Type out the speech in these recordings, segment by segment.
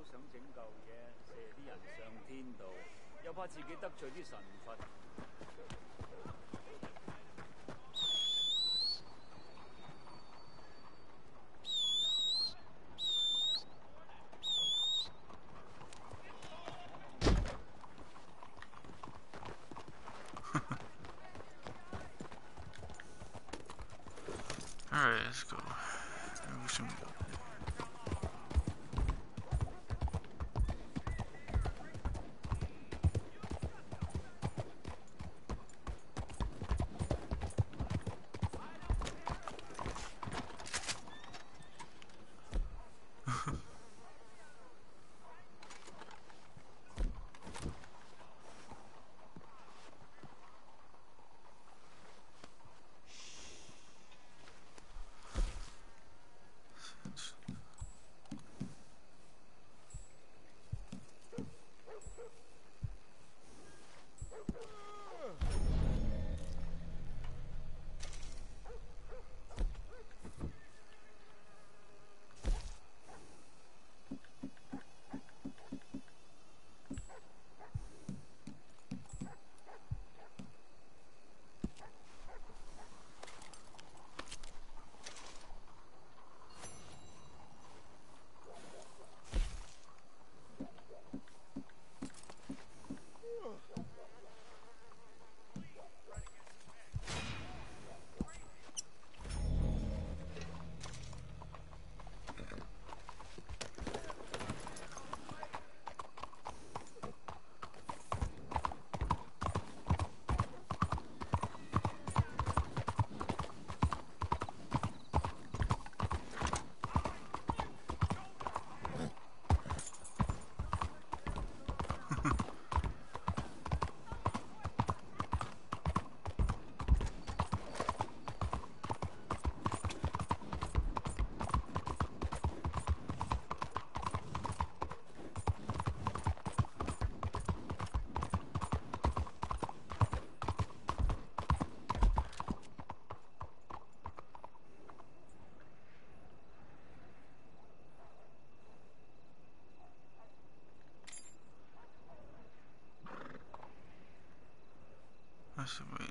想拯救啫，射啲人上天度，又怕自己得罪啲神佛。 Alright, let's go. Maybe we should go. I should wait.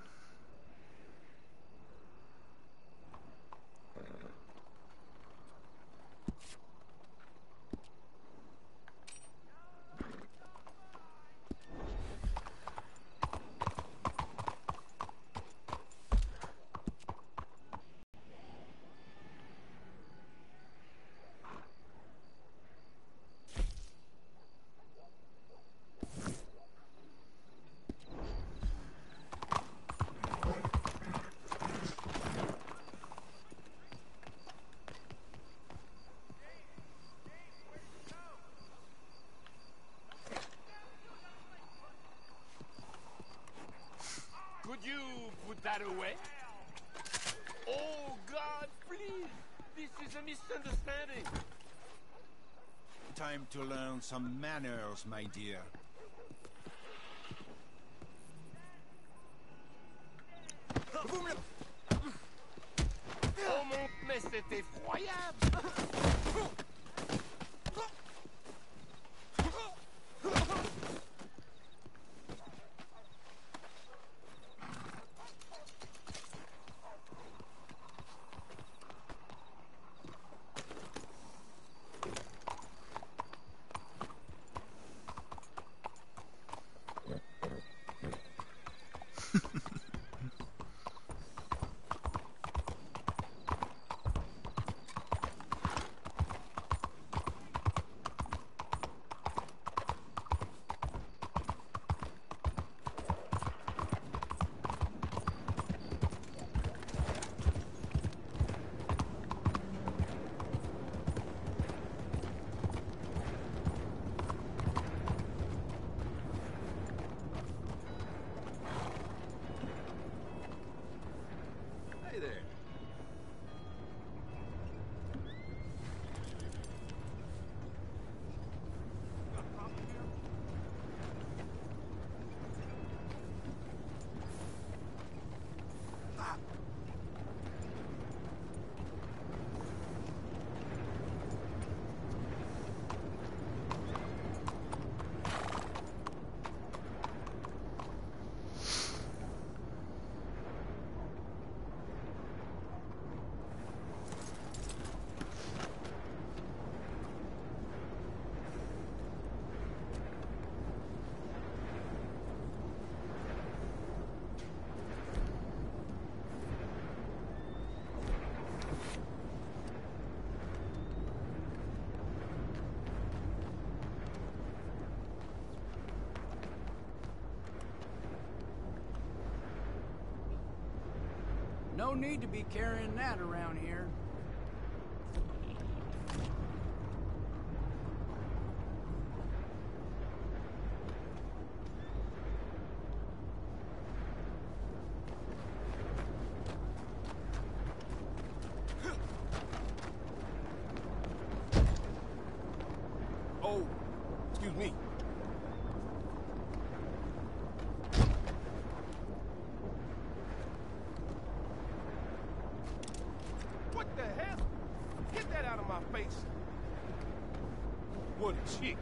Could you put that away? Oh, God, please! This is a misunderstanding. Time to learn some manners, my dear. Oh mon... Mais c'est effroyable! No need to be carrying that around here. Oh, excuse me. What the hell? Get that out of my face. What a chick.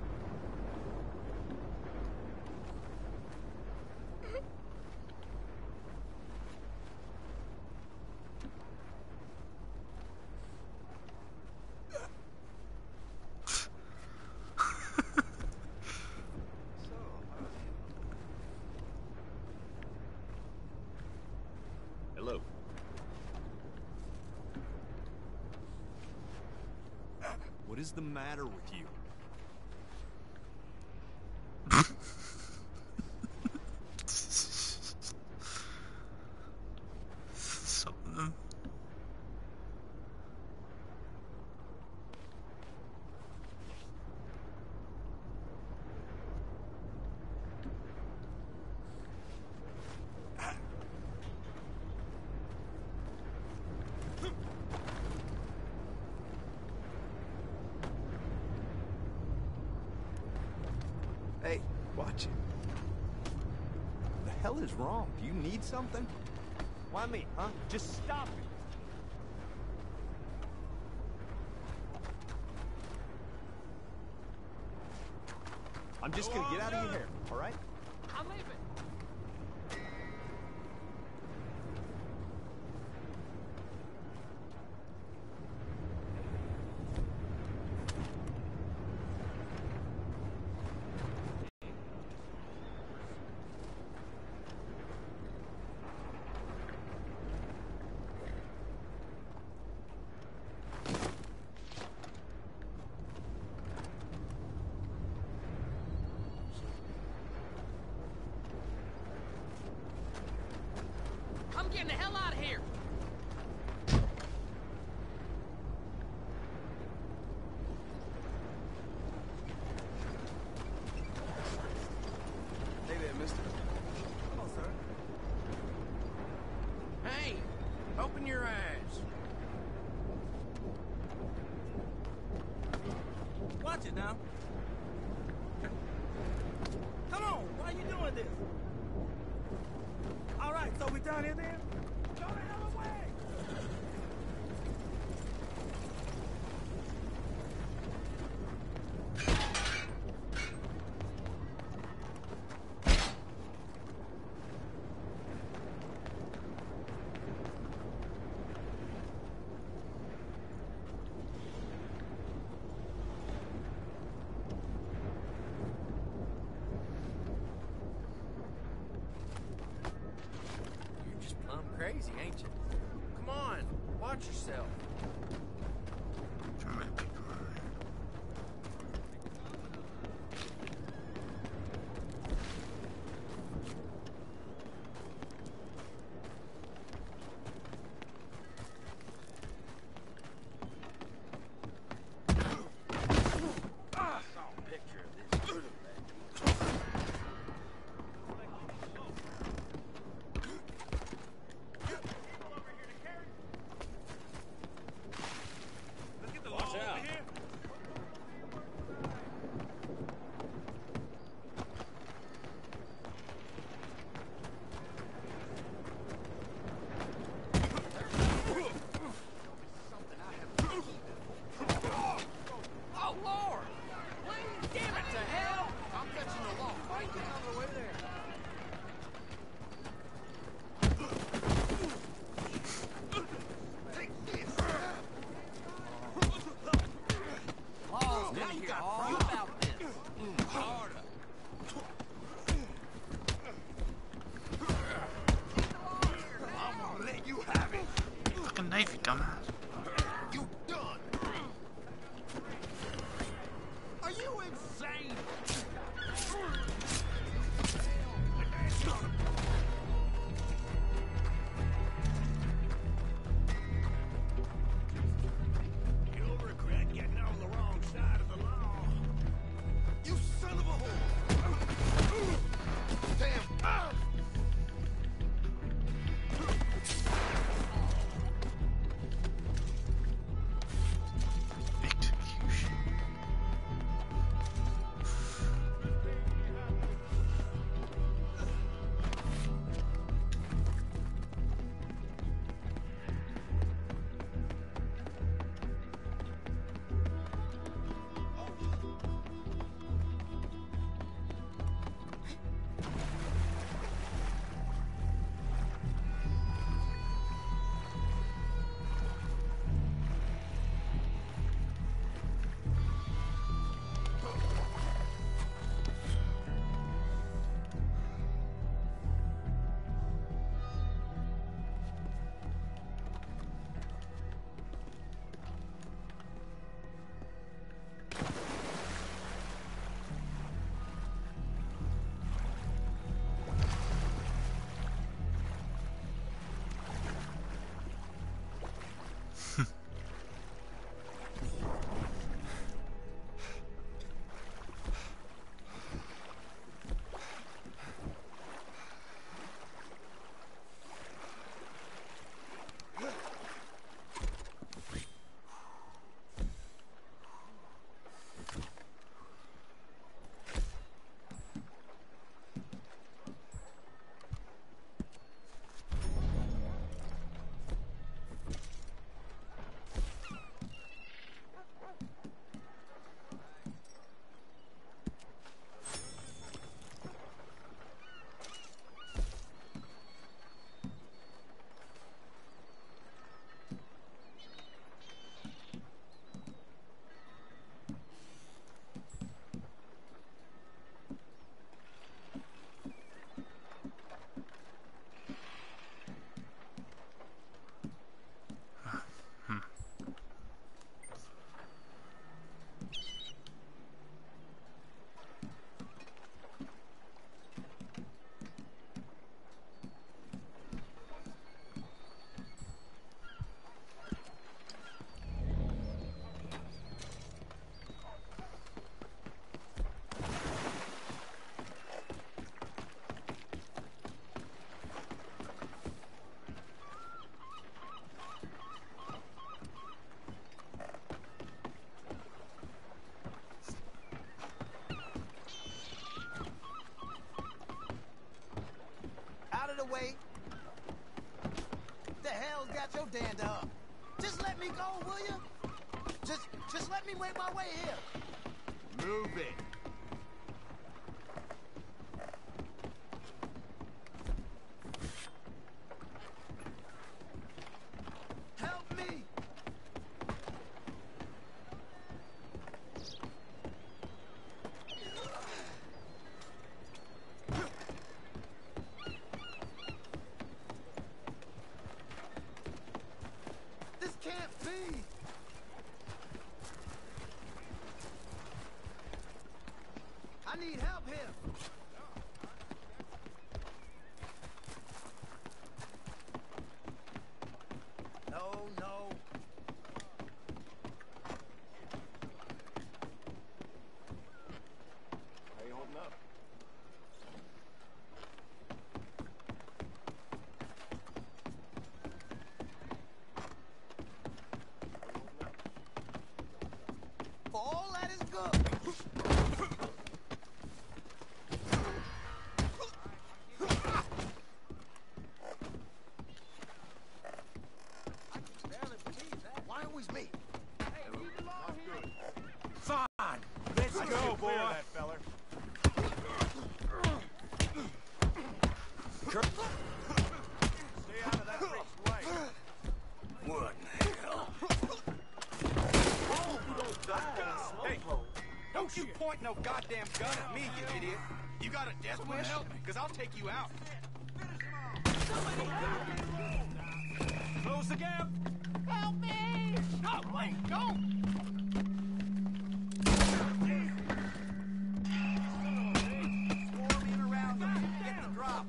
Hello. What is the matter with you? Some of them. Hey, watch it. The hell is wrong? Do you need something? Why me, huh? Just stop it. I'm just gonna get out of your hair, all right? I'm leaving. I'm getting the hell out of here. Hey there, mister. Hello, sir. Hey, open your eyes. Watch it now. Come on, why are you doing this? All right, so we down here then? Go the hell away! You're just plumb crazy, ain't you? Come on, watch yourself. Too many people around here. I saw a picture of this. Watch out. Oh, Lord! Please, damn it to hell! I'm catching the law. Fight down on the way there. Law's gonna hear all about this. Harder. I'm gonna let you have it. Fucking knife, you dumbass. You done. Are you insane? way. The hell's got your dander up? Just let me go, will you? Just let me make my way here. Move it. Help me! This can't be! I need help here! No, no. How you holding up? For all that is good. Why always me? Fine. Let's go, boy. That feller. Stay out of that freak's way. What in the hell? Hey, don't you point no goddamn gun at me, you idiot. You got a death wish? Because I'll take you out. Close the gap. Help me! No, wait, don't. Swarming around them. Get the drop.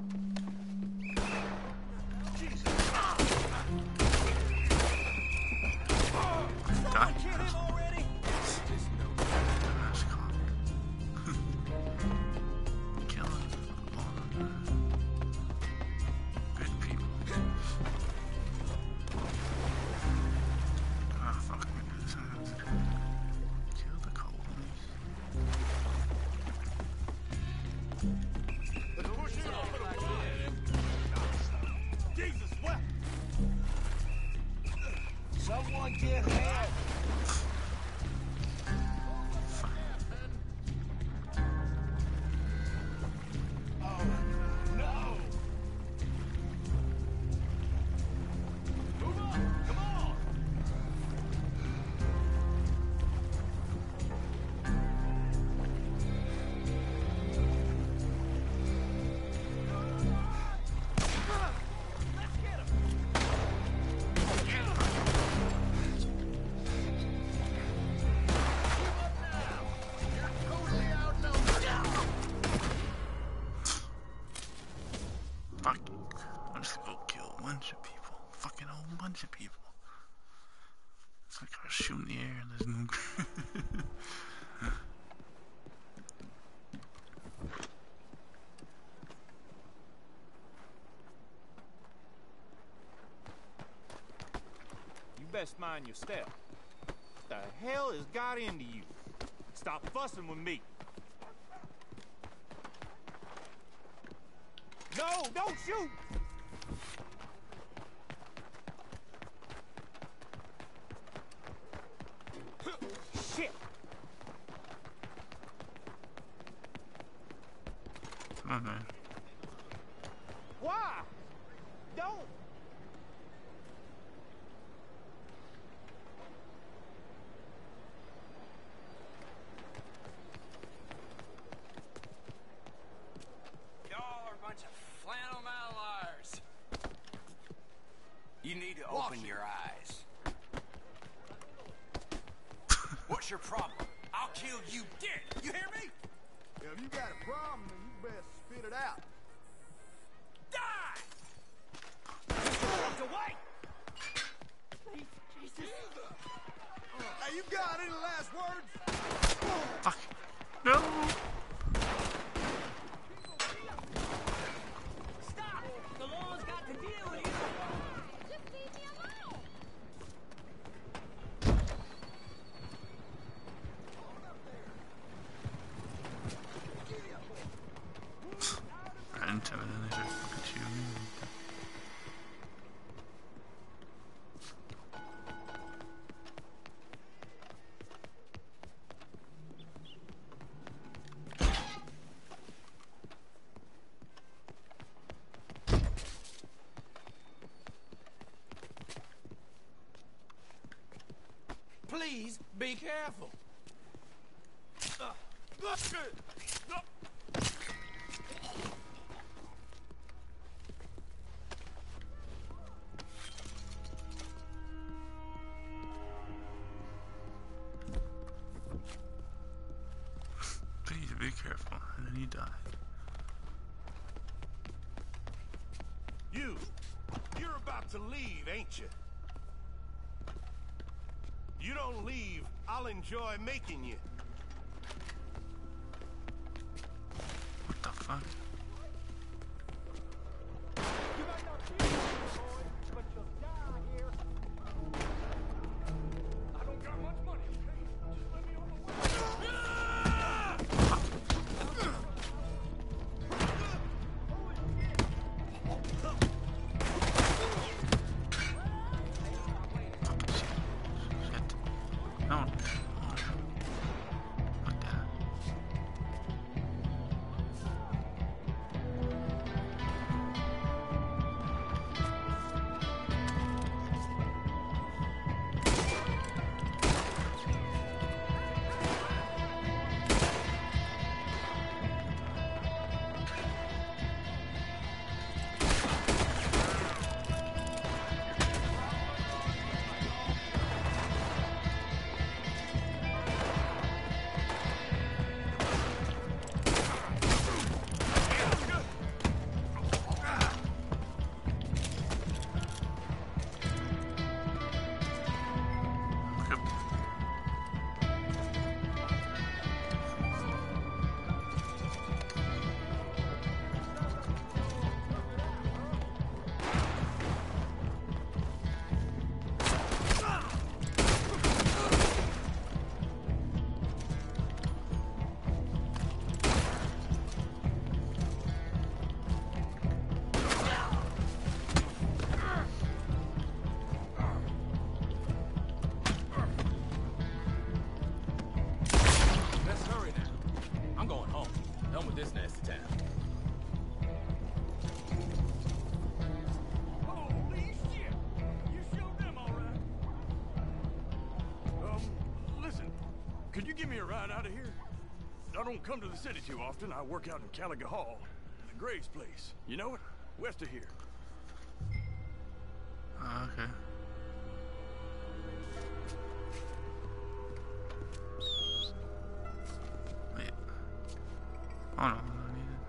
Die. Hit him already? That's cool. Killing all of the good people. Ah, fuck me. Kill the colonies. Jesus, what? Someone get help! Oh, no. Move on. Come on. Let's get him! Fuck. I'm just gonna go kill a bunch of people. Fucking a whole bunch of people. It's like I was shooting the air and there's no. You best mind your step. What the hell has got into you? Stop fussing with me. No, don't shoot! Shit! Come on, man. Why? Don't! Y'all are a bunch of flannel mallards. You need to Watch open it. your eyes. What's your problem? I'll kill you dead. You hear me? If you got a problem, then you best spit it out. Die! Walk away! Hey, you got any last words? Fuck. No! Stop! The law's got to deal with you. Just leave me alone. Intimidated. Look at you. Please be careful. Please be careful. And then he died. You're about to leave, ain't you? You don't leave, I'll enjoy making you. What the fuck? You might not feel it, boy, but you'll die here. I don't got much money, okay? Just let me on the way. Shit. No. What the? Let's hurry now. I'm going home. Done with this nasty town. Holy shit! You showed them all right. Listen, could you give me a ride out of here? I don't come to the city too often. I work out in Caliga Hall, at Gray's place. You know it? West of here. Okay. Wait. Oh no, I don't need it.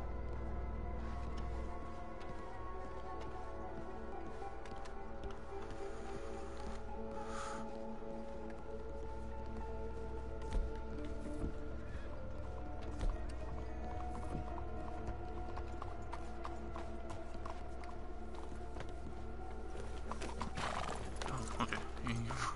Oh, okay. Here you go.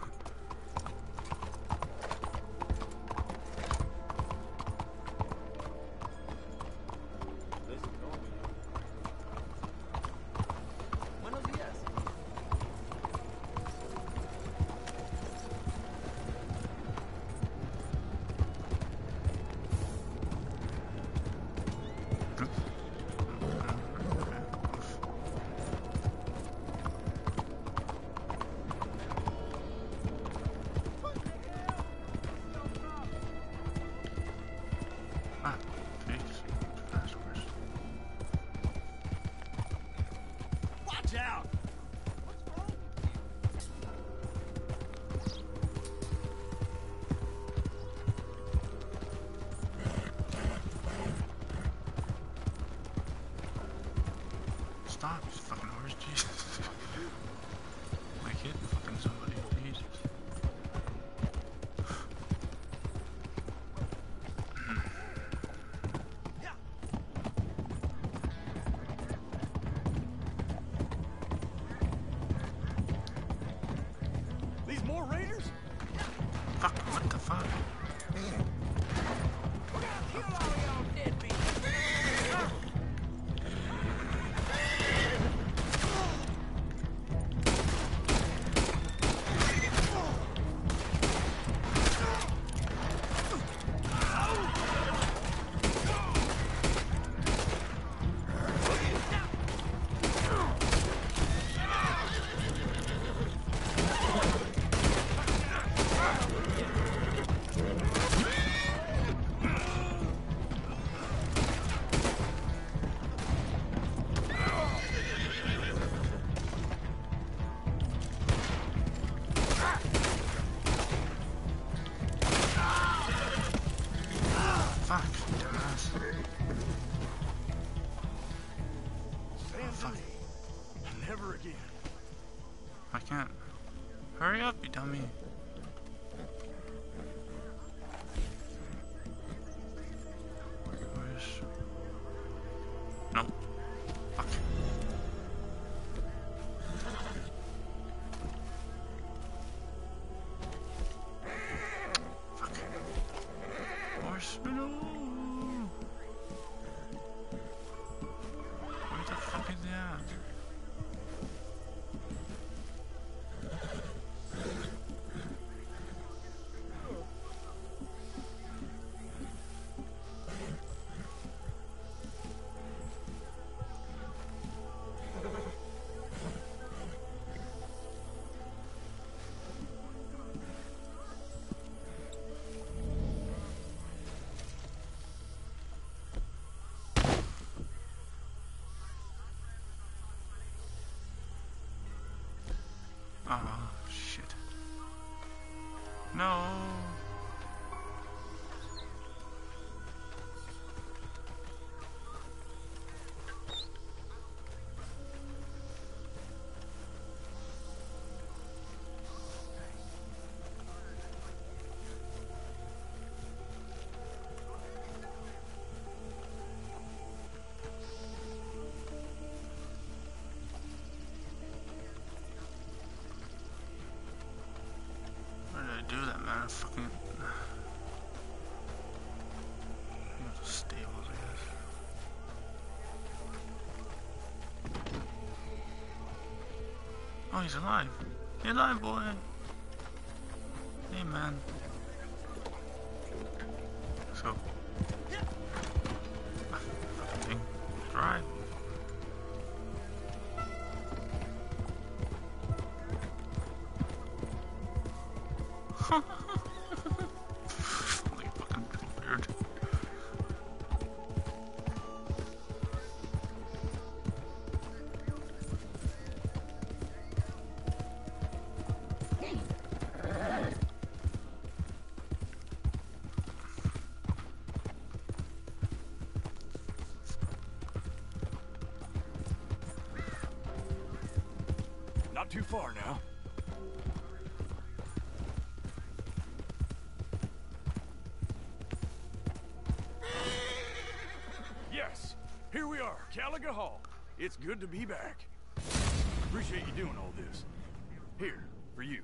Buenos días. Ah, jeez. That's worse. Watch out! Stop, you fucking horse, Jesus. Like hitting fucking somebody, Jesus. These more raiders? Fuck, what the fuck? We're gonna kill all y'all deadbeats. fuck? Never again. I can't. Hurry up, you dummy. Where's... No. Fuck. Fuck. Horse. No. Where the fuck is that? Oh, shit. No. Why did I do that, man? I fucking... You have to stay over this. Oh, he's alive. You're alive, boy. Hey, man. Let's go. Fucking thing. Drive. Like fucking weird. Not too far now. Yes, here we are, Caliga Hall. It's good to be back. Appreciate you doing all this. Here, for you.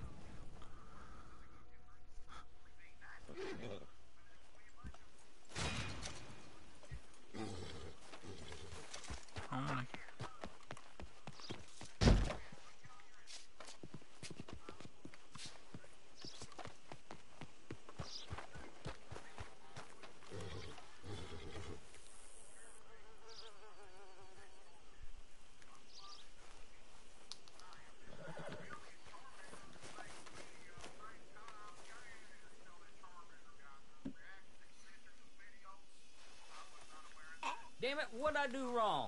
I wanna... Damn it, what'd I do wrong?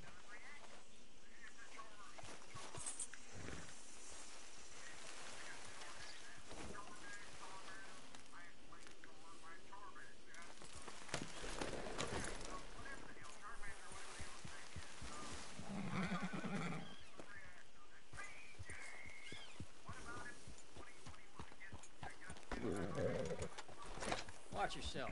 Watch yourself.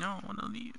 No, one of these.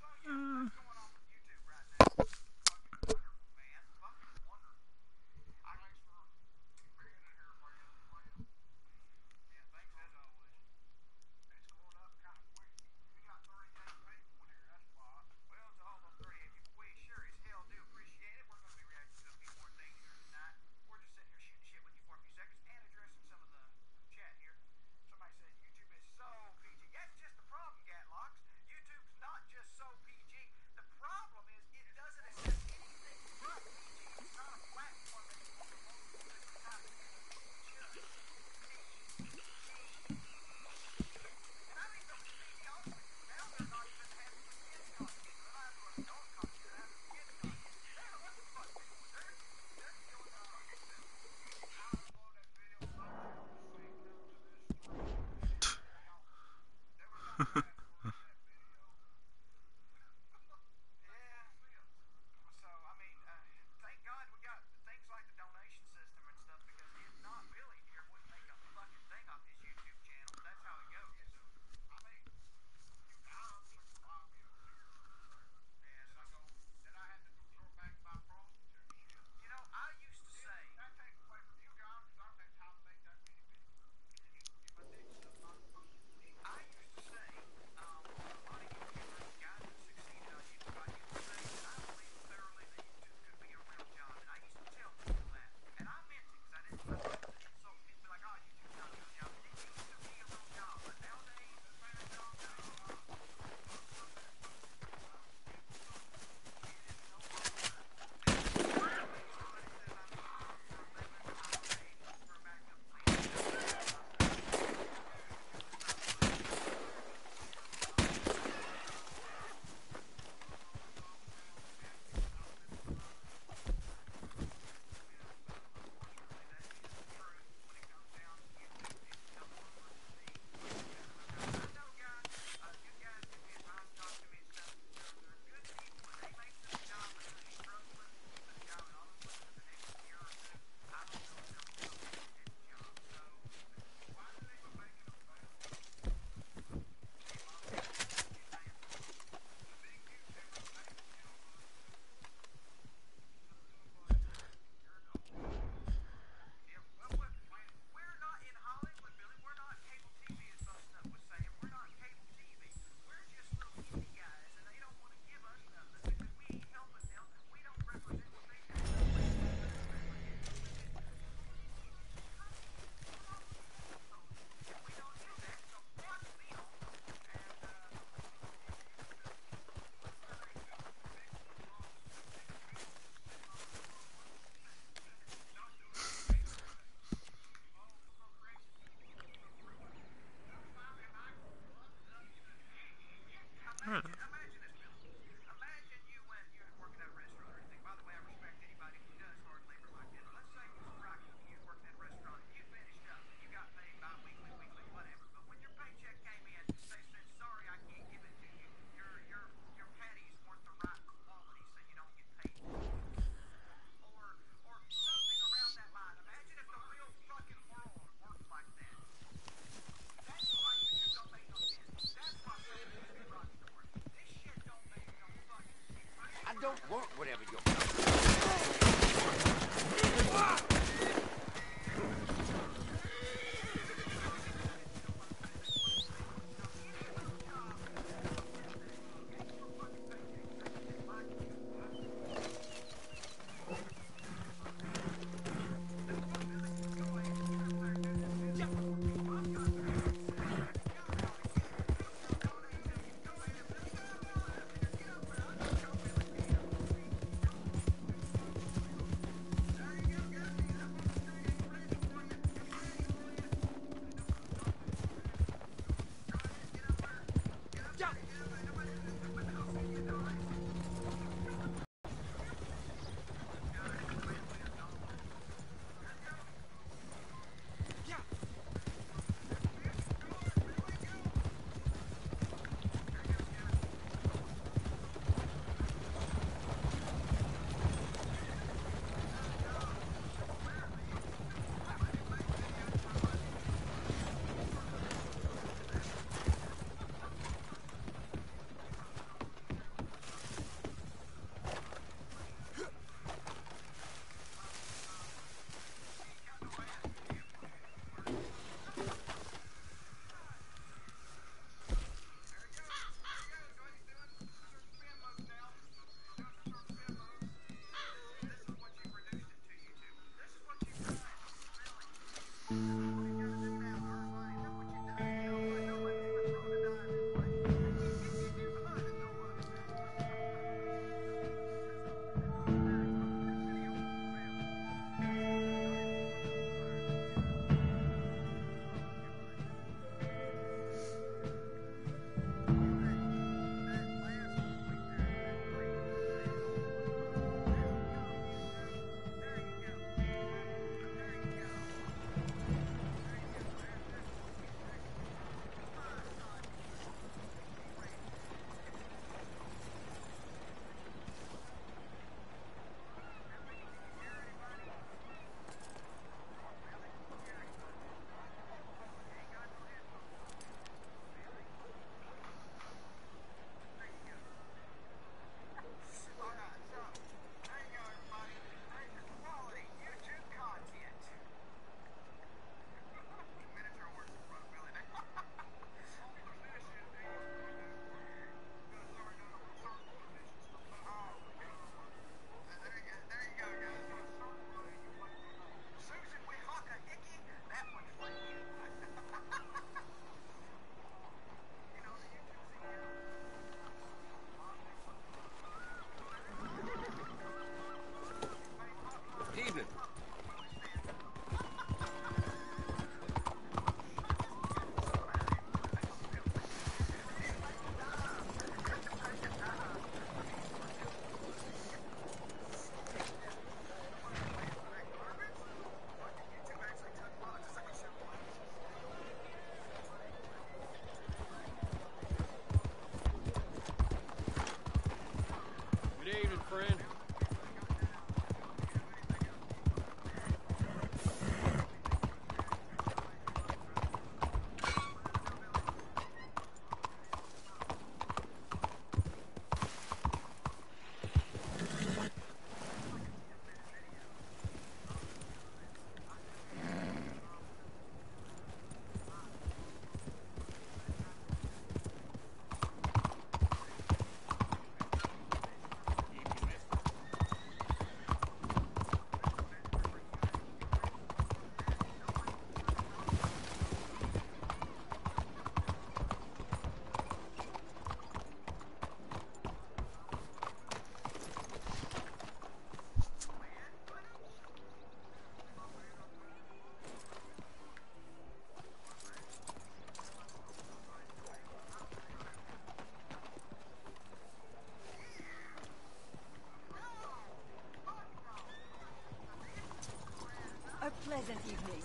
pleasant evening.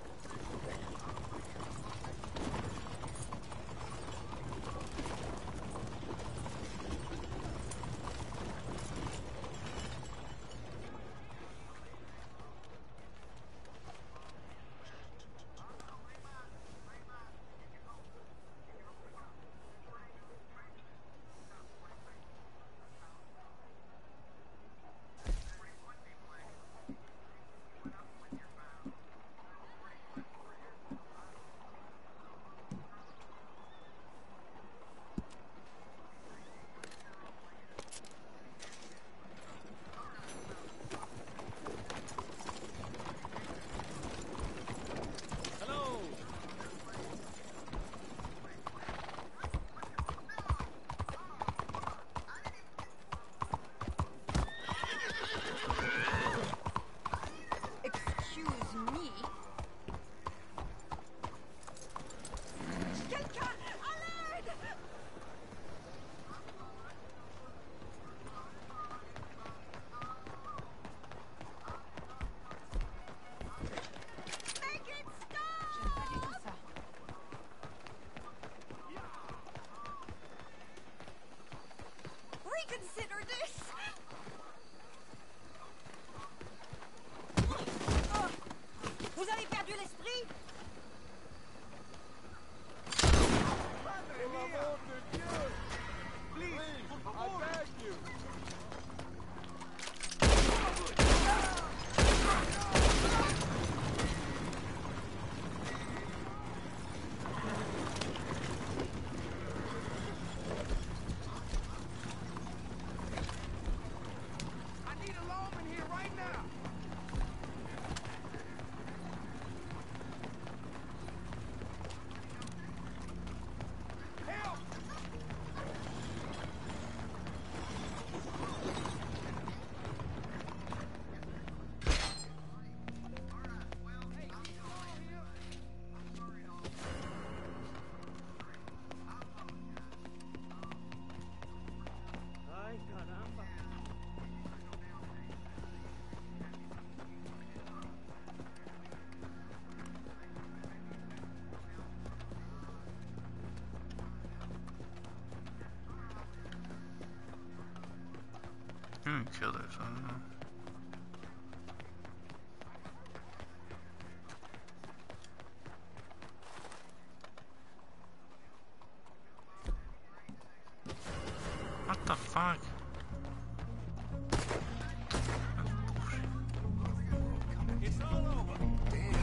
Reconsider this! Vous avez perdu l'esprit? You didn't kill that son, no. What the fuck? That's bullshit. It's all over. Damn.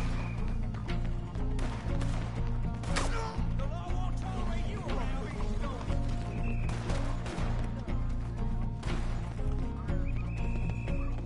The law won't tolerate you around these stones.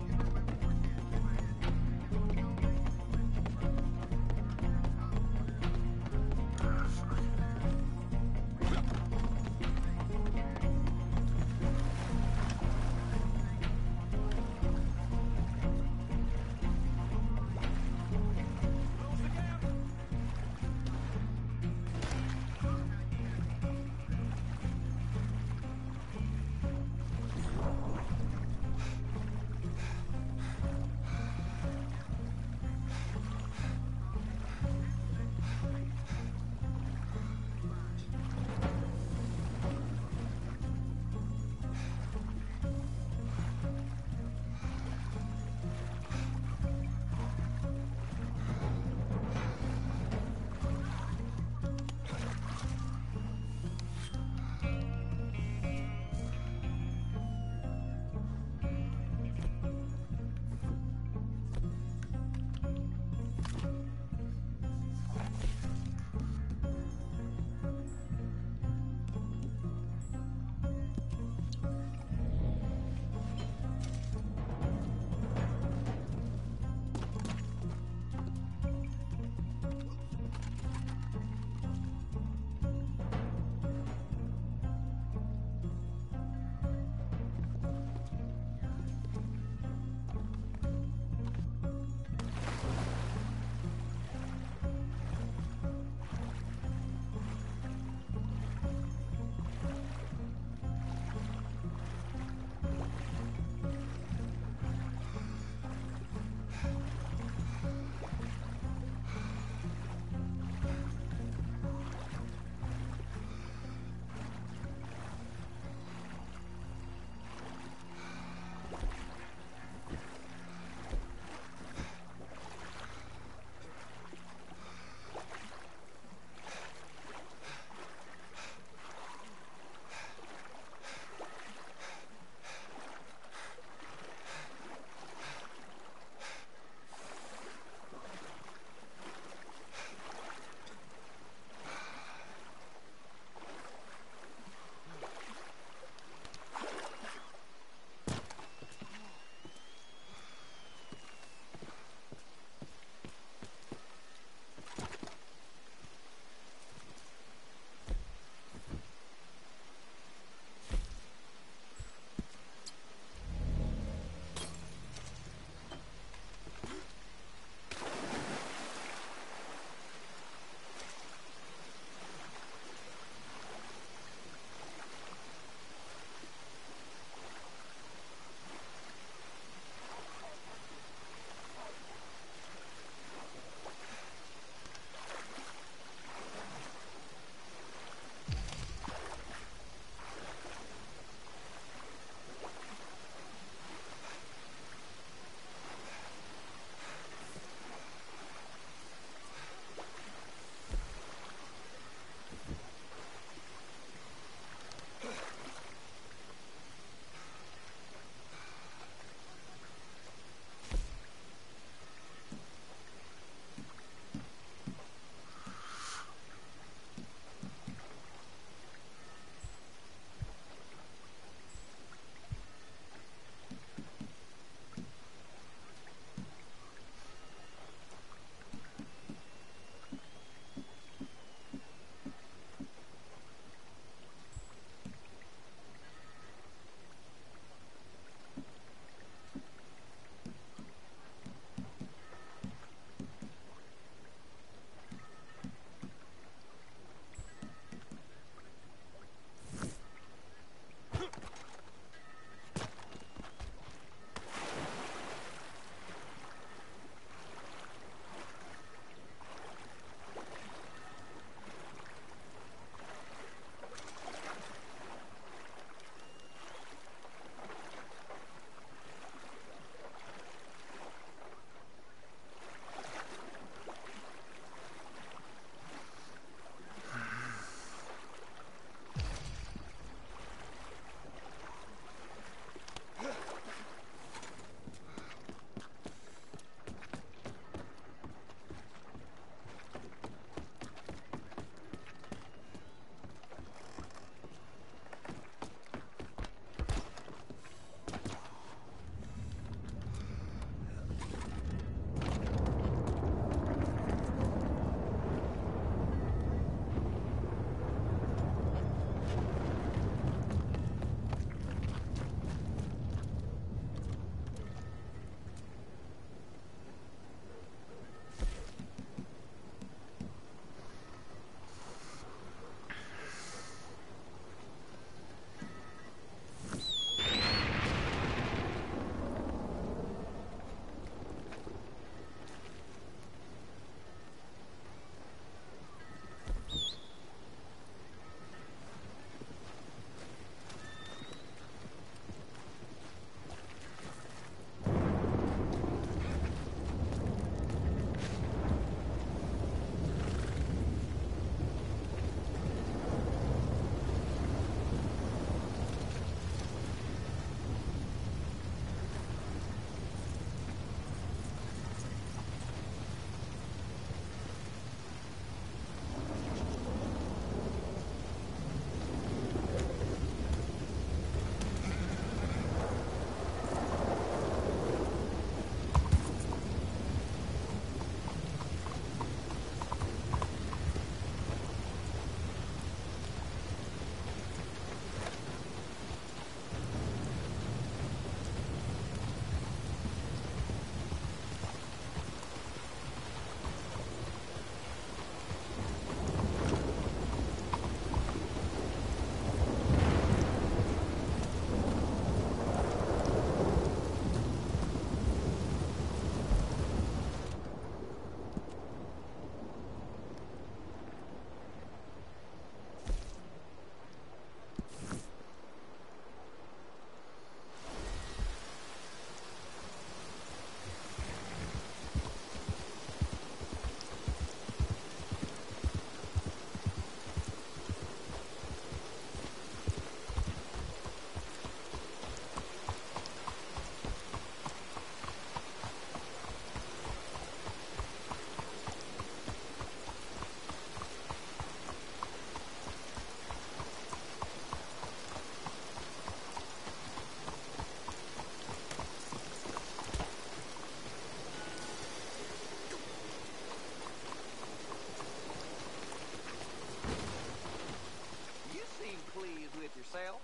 sale?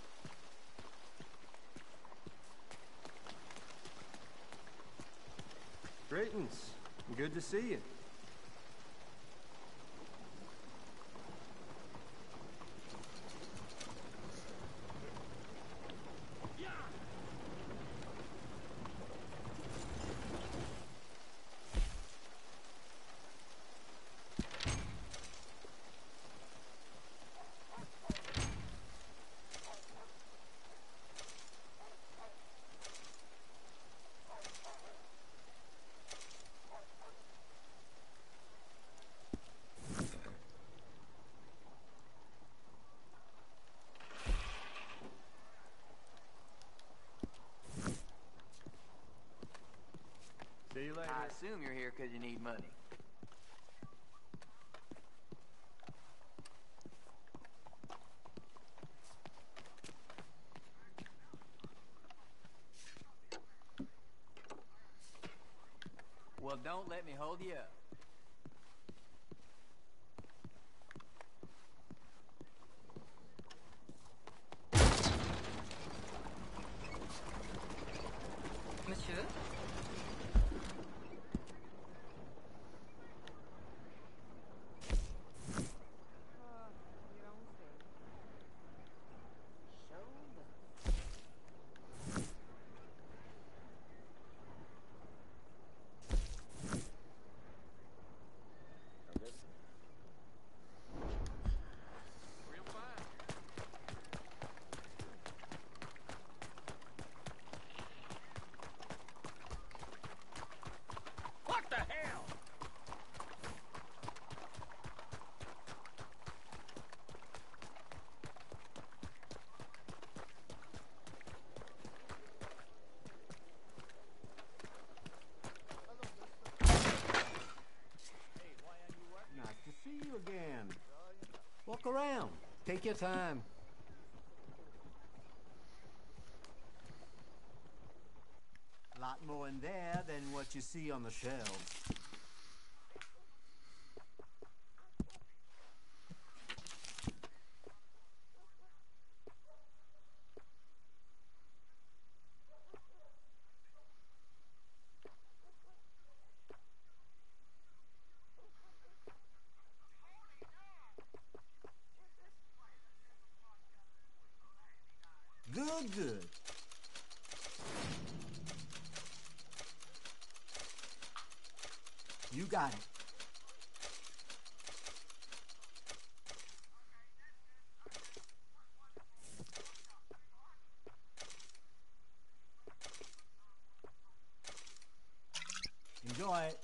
Greetings. Good to see you. See you later. I assume you're here because you need money. Well, don't let me hold you up. Monsieur? What the hell? Nice to see you again. Walk around. Take your time. A lot more in there than what you see on the shelves. Good, good. You got it. Enjoy it.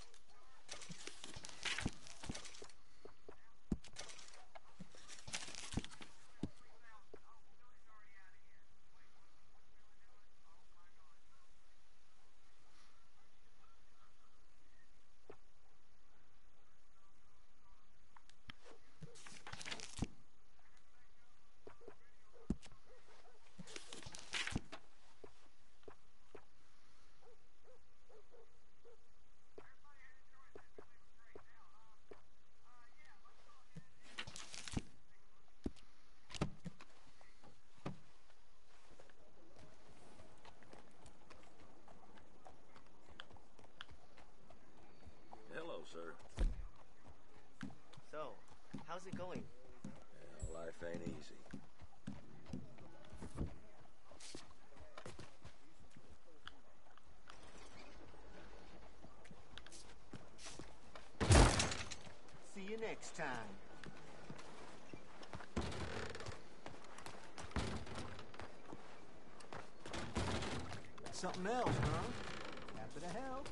Hello, sir. So, how's it going? Yeah, life ain't easy. See you next time. Something else, huh? Happy to help.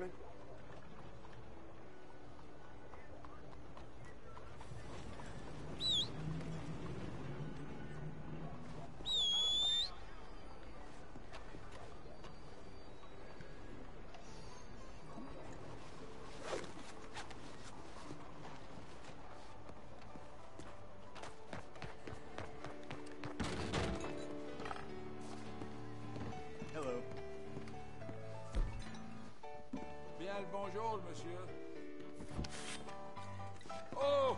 morning. Hello. Bien le bonjour, monsieur. Oh!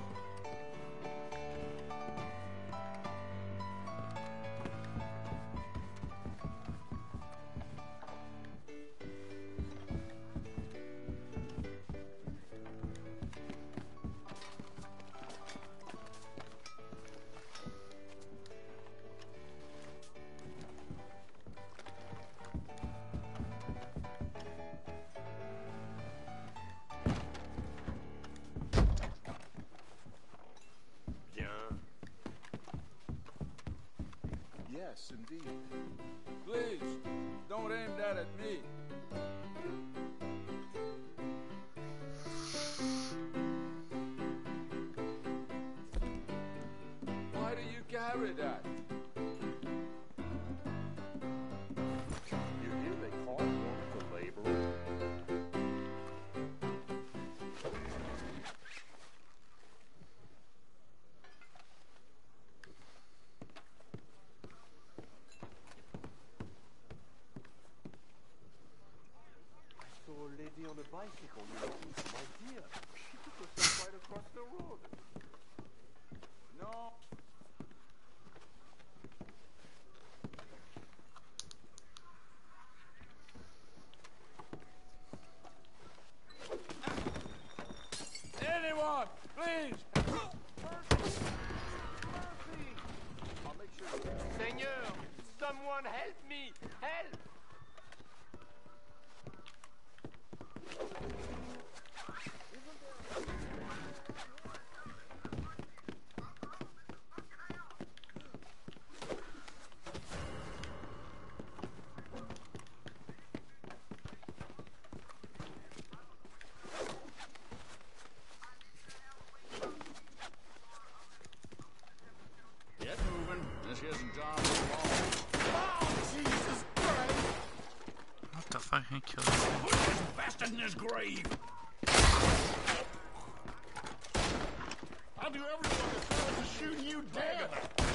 Yes, indeed. Please, don't aim that at me. Why do you carry that? You hear they call one for labor? I saw a lady on a bicycle near my dear. She took herself right across the road. No. Anyone, please. I'll make sure. Seigneur, someone help me! Help! Get moving. This isn't John Wall. Oh, Jesus Christ! What the fuck? He killed him. Put this bastard in his grave. I'll do everything as far as shooting you dead.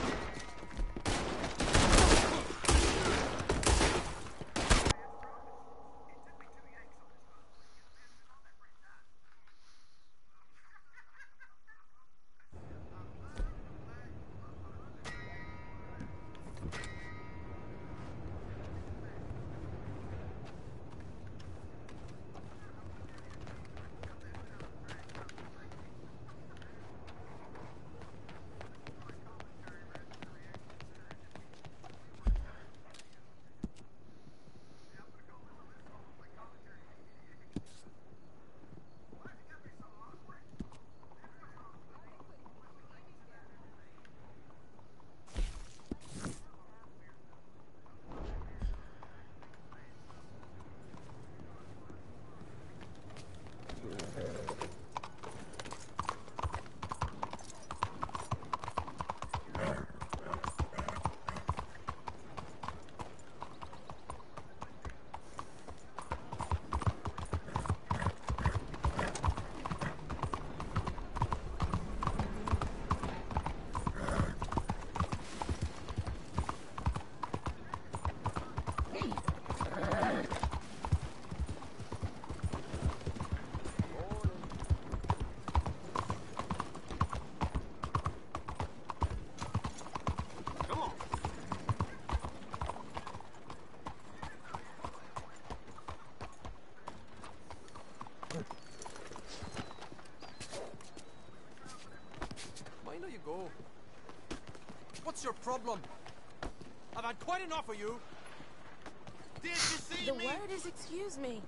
go. What's your problem? I've had quite enough of you. Did you see the me? The word is excuse me.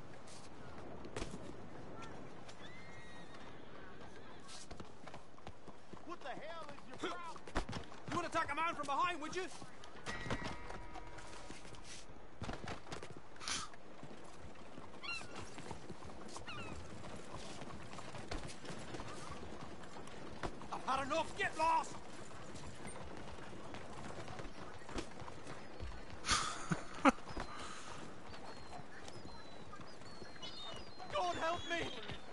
What the hell is your problem? You want to attack a man from behind, would you? enough! Get lost! God help me!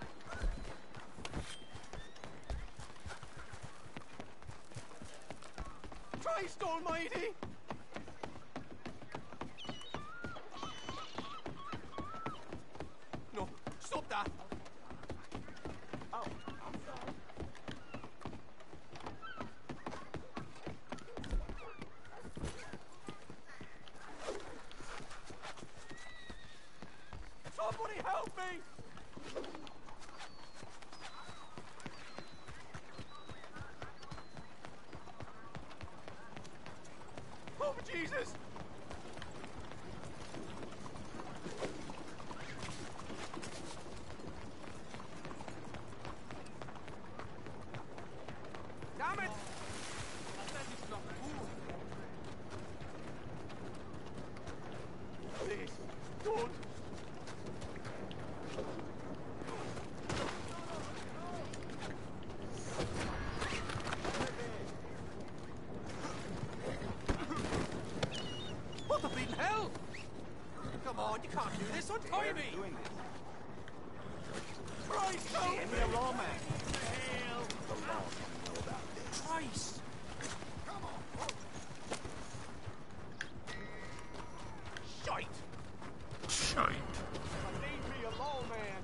Christ almighty! No, stop that! Oh, I'm sorry. Somebody help me! Oh, Jesus! Damn it! That is not good. Please, don't. What the bleeding hell? Come on, you can't do this. Untie me! Christ, help me! Hand me a law man. Hell! The law don't know about this. Christ! Come on! Shite! Shite. I need me a law man.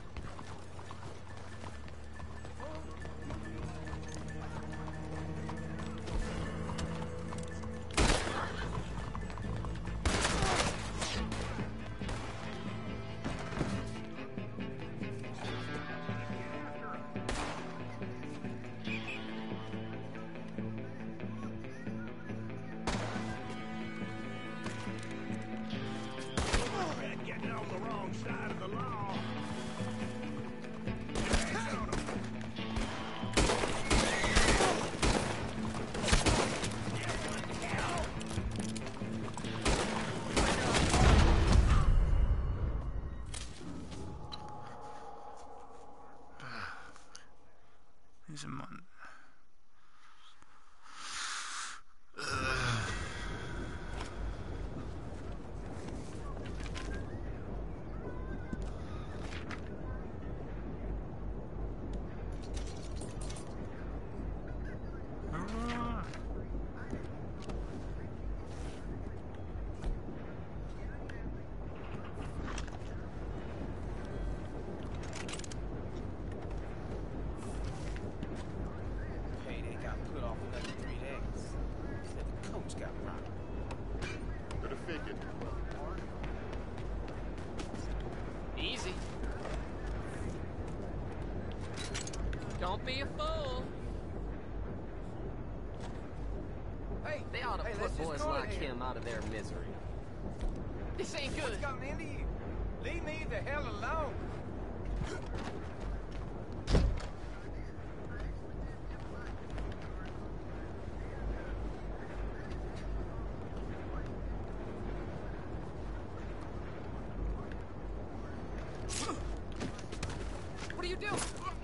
Getting on the wrong side of the law. He's a month. Payday got put off another 3 days. Said the coach got robbed. Could have figured. Easy. Don't be a fool. Hey, They ought to hey, put let's just boys go like here. him out of their misery. This ain't good. What's gotten into you? Leave me the hell alone. What are you doing?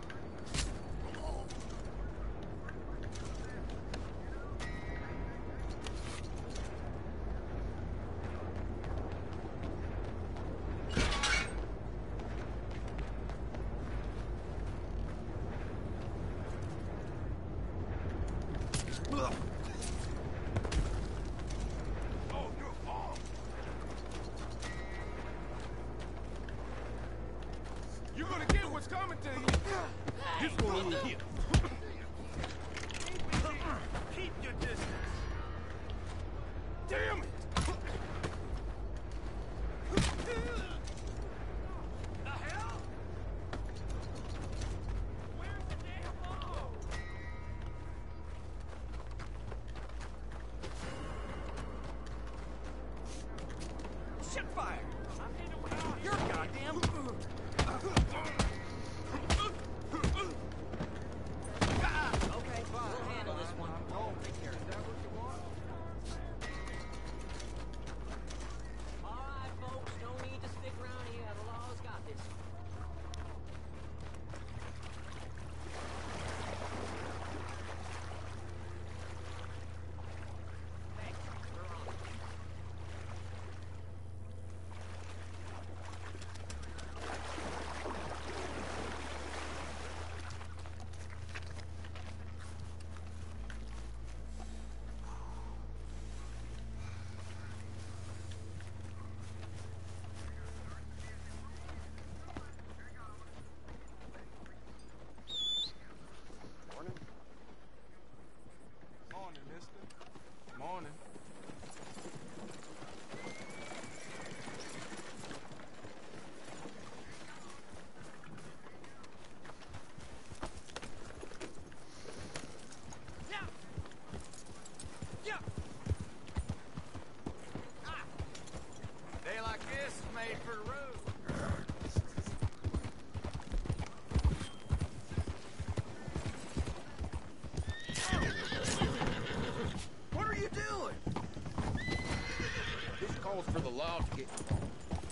Oh, you're off. You're gonna get what's coming to you. This one over here. Keep your distance. Damn it! The hell? Where's the damn law? Shit fire! You're goddamn. Okay, fine. We'll handle this one. Oh, take care. Is that what you want? for the law to get involved.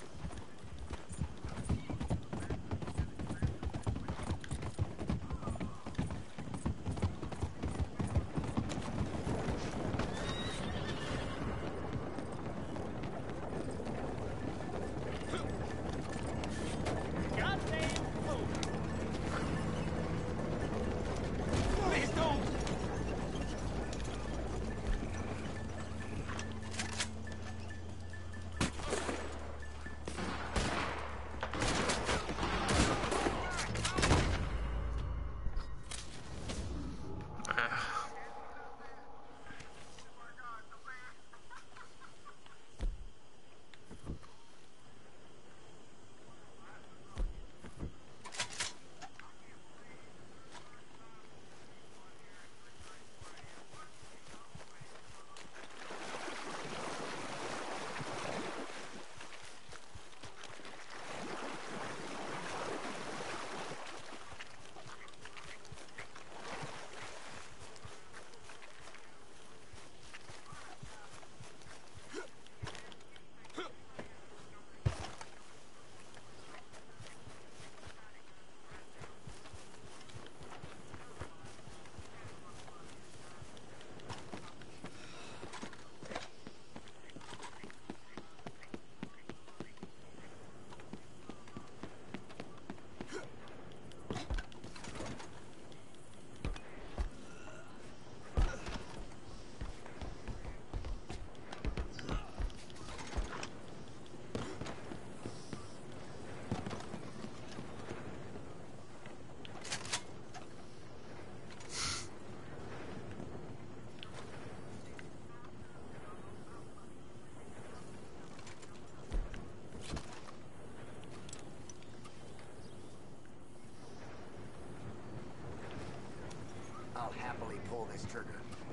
I'll happily pull this trigger.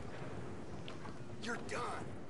You're done.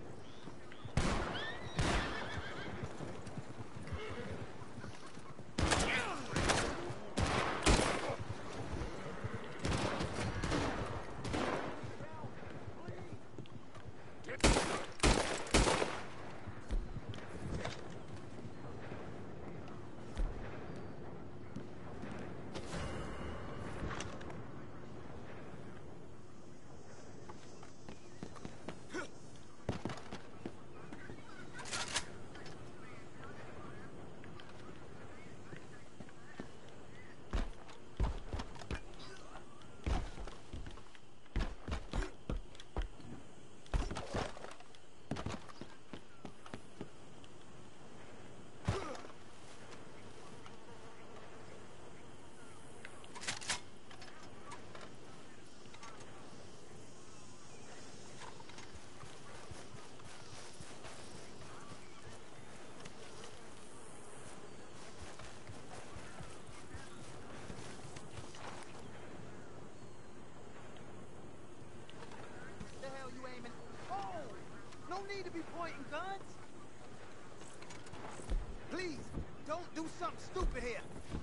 Need to be pointing guns. Please, don't do something stupid here.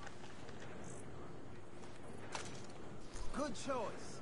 Good choice.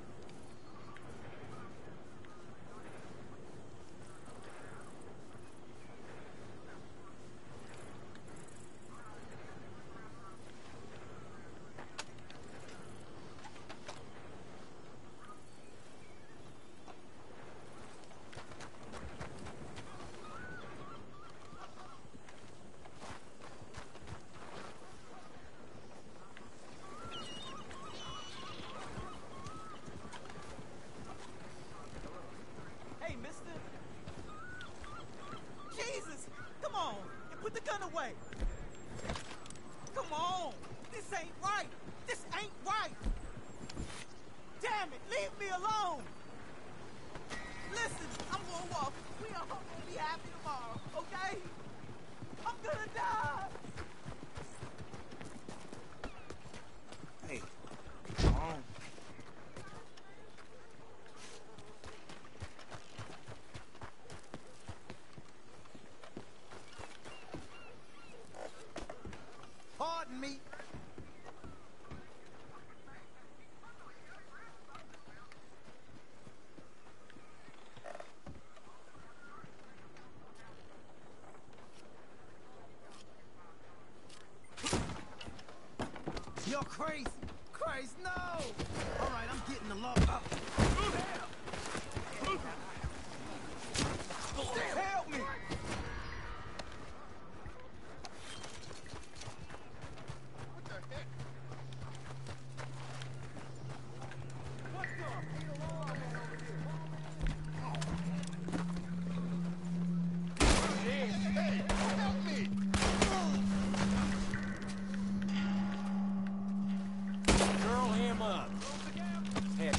Away. Come on! This ain't right! This ain't right! Damn it! Leave me alone! Listen, I'm gonna walk. We are gonna be happy tomorrow, okay? I'm gonna die! Hey, come on. Pardon me. You're crazy. Christ, no! All right, I'm getting the love up. Help me! What the heck? What Hey, help me! Girl him up. Head.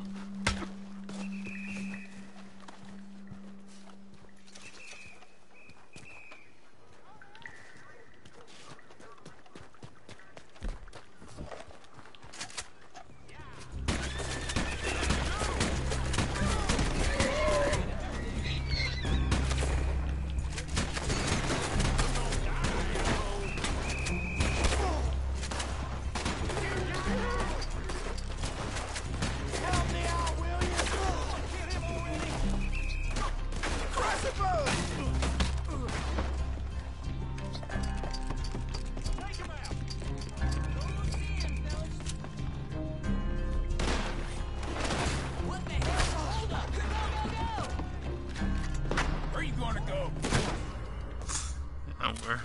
Where you gonna go? Nowhere.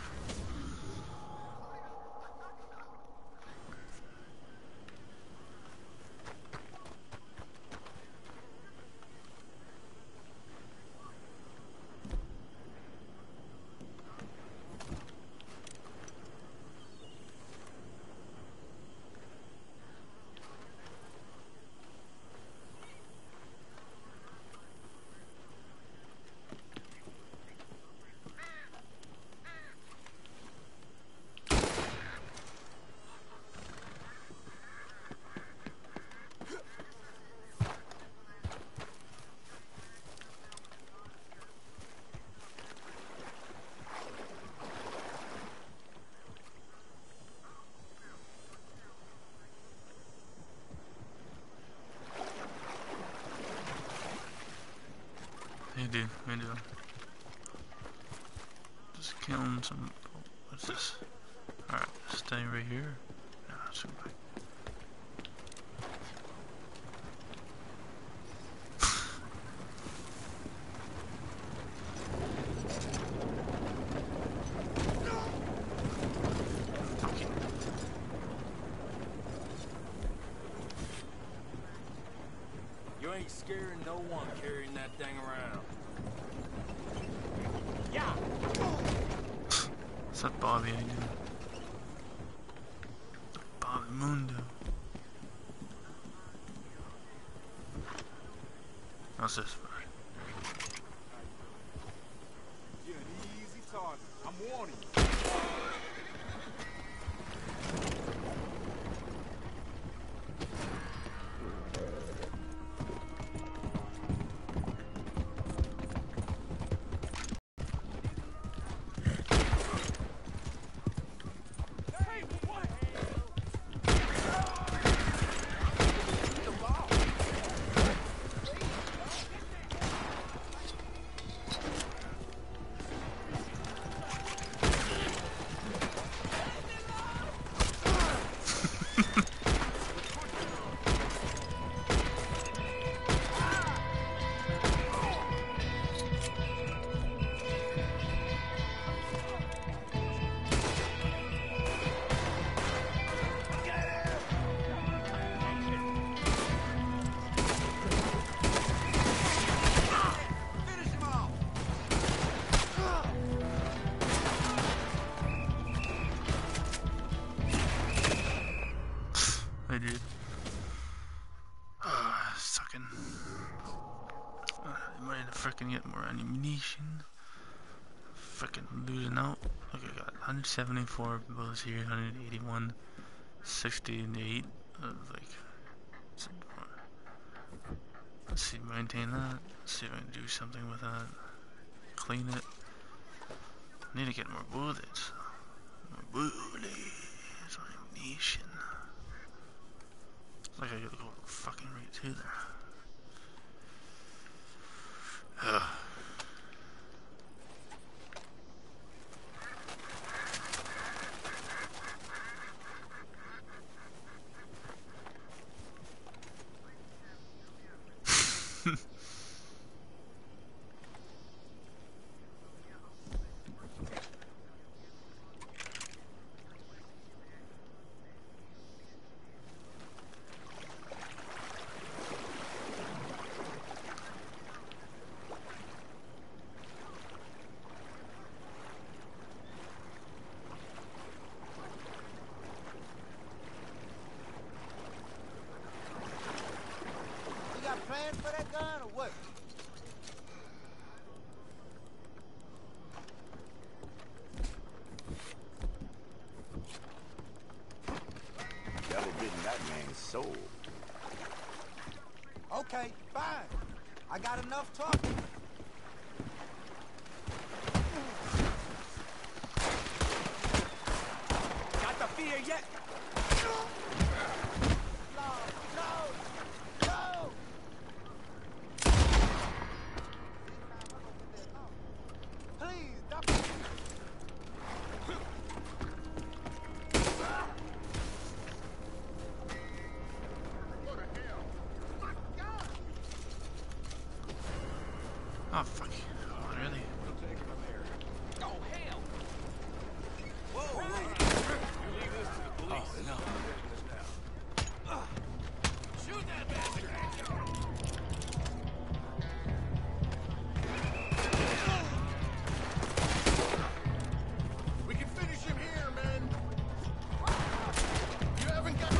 Hey dude, how you doing? Just killing some. What's this? Alright, stay right here. No, let's go back. Okay. You ain't scaring no one carrying that thing around. Yeah. What's that Bobby I do? Bobby Mundo. What's this for? You're an easy target. I'm warning you. Hey dude. Sucking. I'm ready to frickin' get more ammunition. Frickin' losing out. Look, I got 174 bullets here, 181, 68. Like, let's see, maintain that. Let's see if I can do something with that. Clean it. I need to get more bullets. More bullets. Ammunition. Like I gotta go fucking right to there. paying for that gun or what? Devil getting that man's soul. Okay, fine. I got enough talking. Got the fear yet? No! Please, stop. Oh, fuck. Oh, really? Oh, hell! Whoa! You leave this to the police. Oh, no. Shoot that bastard! We can finish him here, man. You haven't got...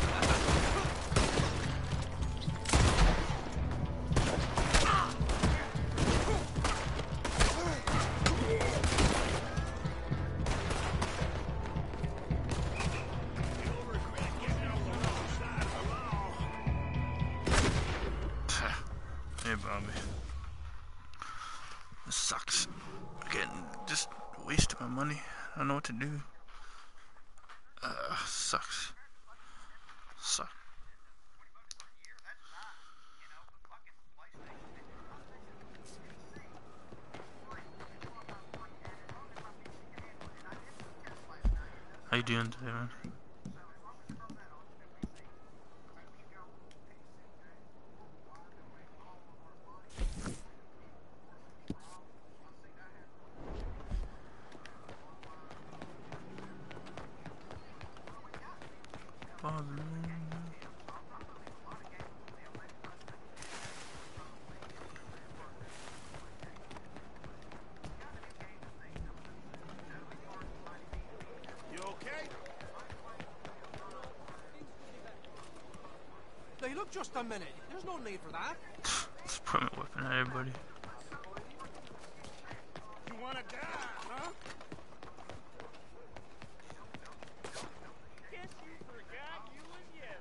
Hey, Bobby. This sucks. Again, just wasting my money. I don't know what to do. Sucks. Sucks. How you doing today, man? You okay? Now, look just a minute. There's no need for that. Let's point my weapon at everybody. You wanna die, huh? Guess you forgot you and you.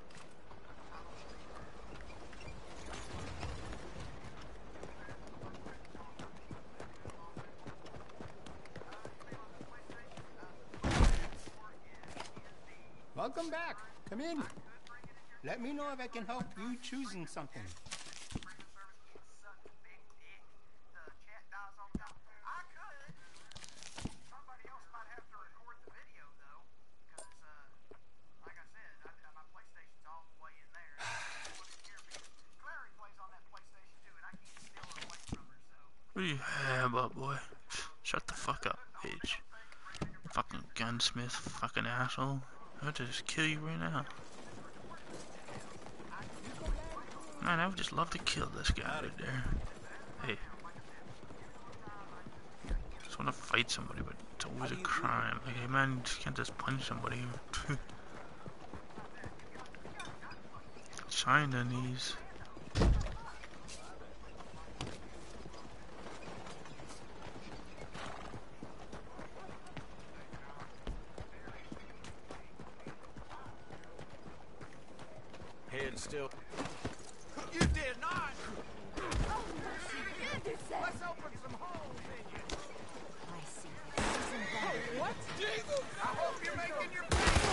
Welcome back. Come in. Let me know if I can help you choosing something. What do you have about, boy? Shut the fuck up, bitch. Fucking gunsmith, fucking asshole. I'll just kill you right now. Man, I would just love to kill this guy right there. Hey. Just wanna fight somebody, but it's always a crime. Like, hey man, you just can't just punch somebody. Shine the knees. Head still. You did not! Let's open some holes in you. I see. What? Jesus! I hope you're making your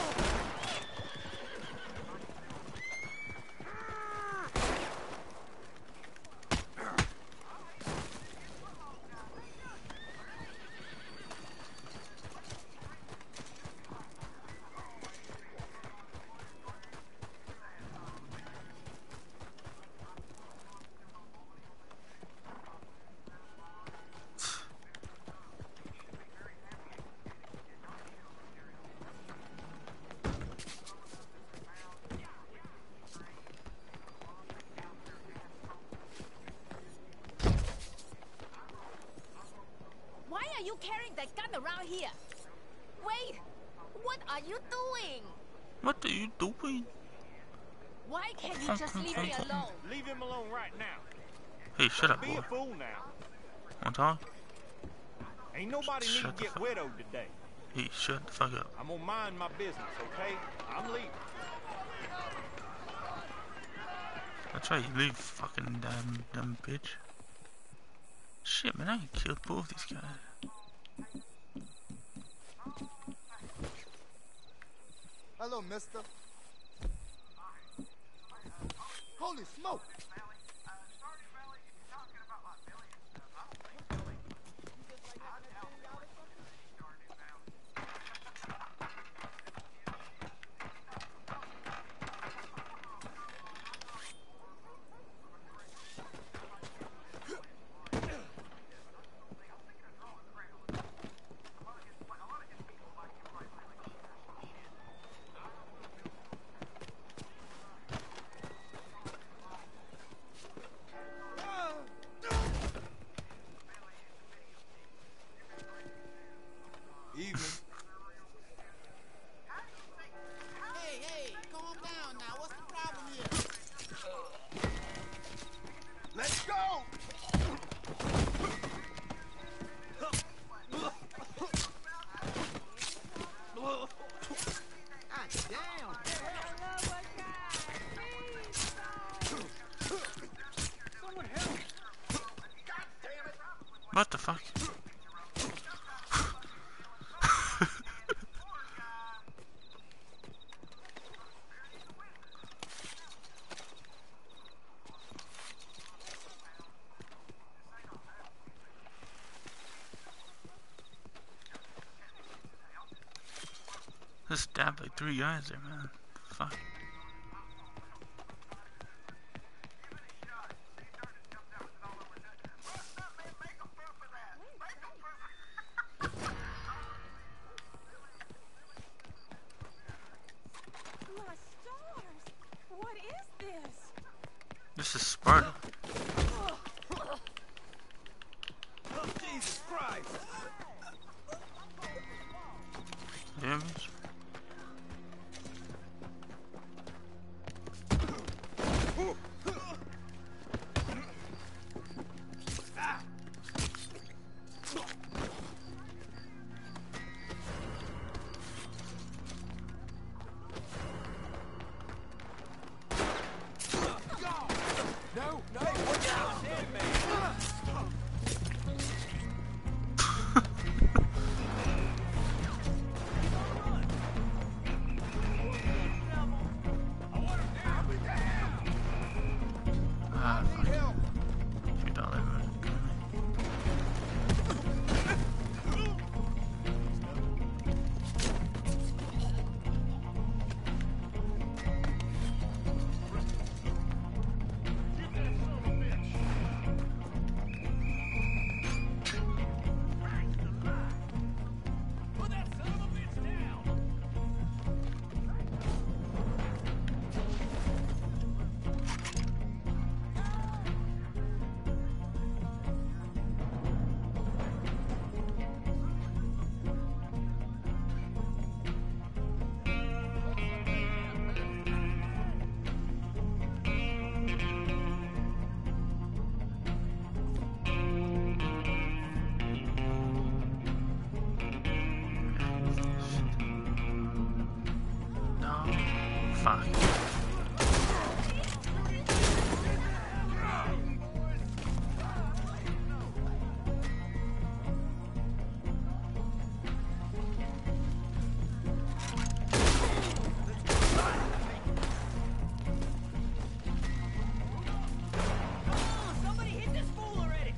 you carrying that gun around here? Wait! What are you doing? What are you doing? Why can't you just leave me alone? Leave him alone right now. Hey, shut up, Be boy. a fool now. Want to talk? Ain't nobody need to get widowed today. Hey, shut the fuck up. I'm gonna mind my business, okay? I'm leaving. That's right, you leave, fucking dumb bitch. Shit, man, I can kill both these guys. Hello, mister. Holy smoke! What the fuck? I stabbed like 3 guys there, man. Fuck. This is Sparta. Jesus Christ! Damage. Fuck. Somebody hit this fool already!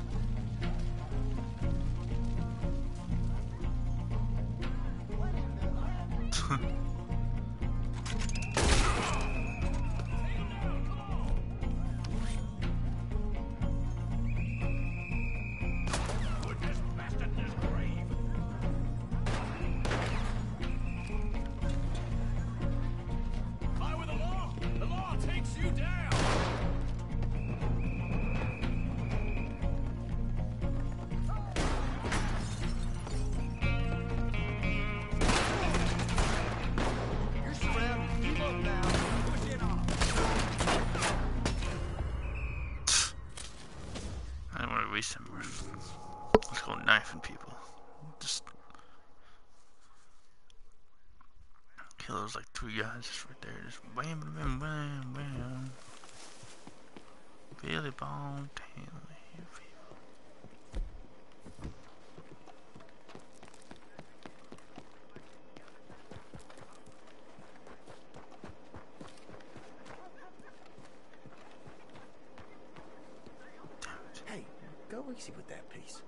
The law takes you down! was like 3 guys just right there, just wham, bam, bam, bam. Billy Bone, Hey, go easy with that piece.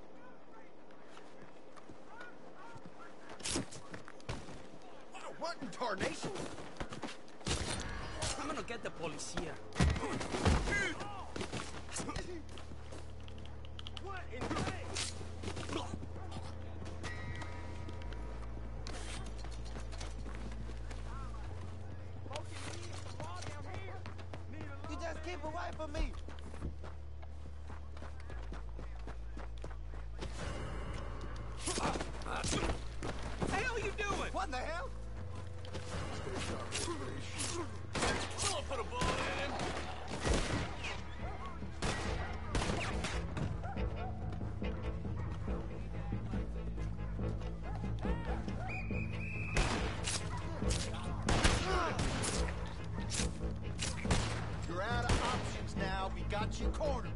What in tarnation? I'm gonna get the policia. What in the You just keep away from me. The hell you doing? What the hell? I'll put a bullet in him. You're out of options now. We got you cornered.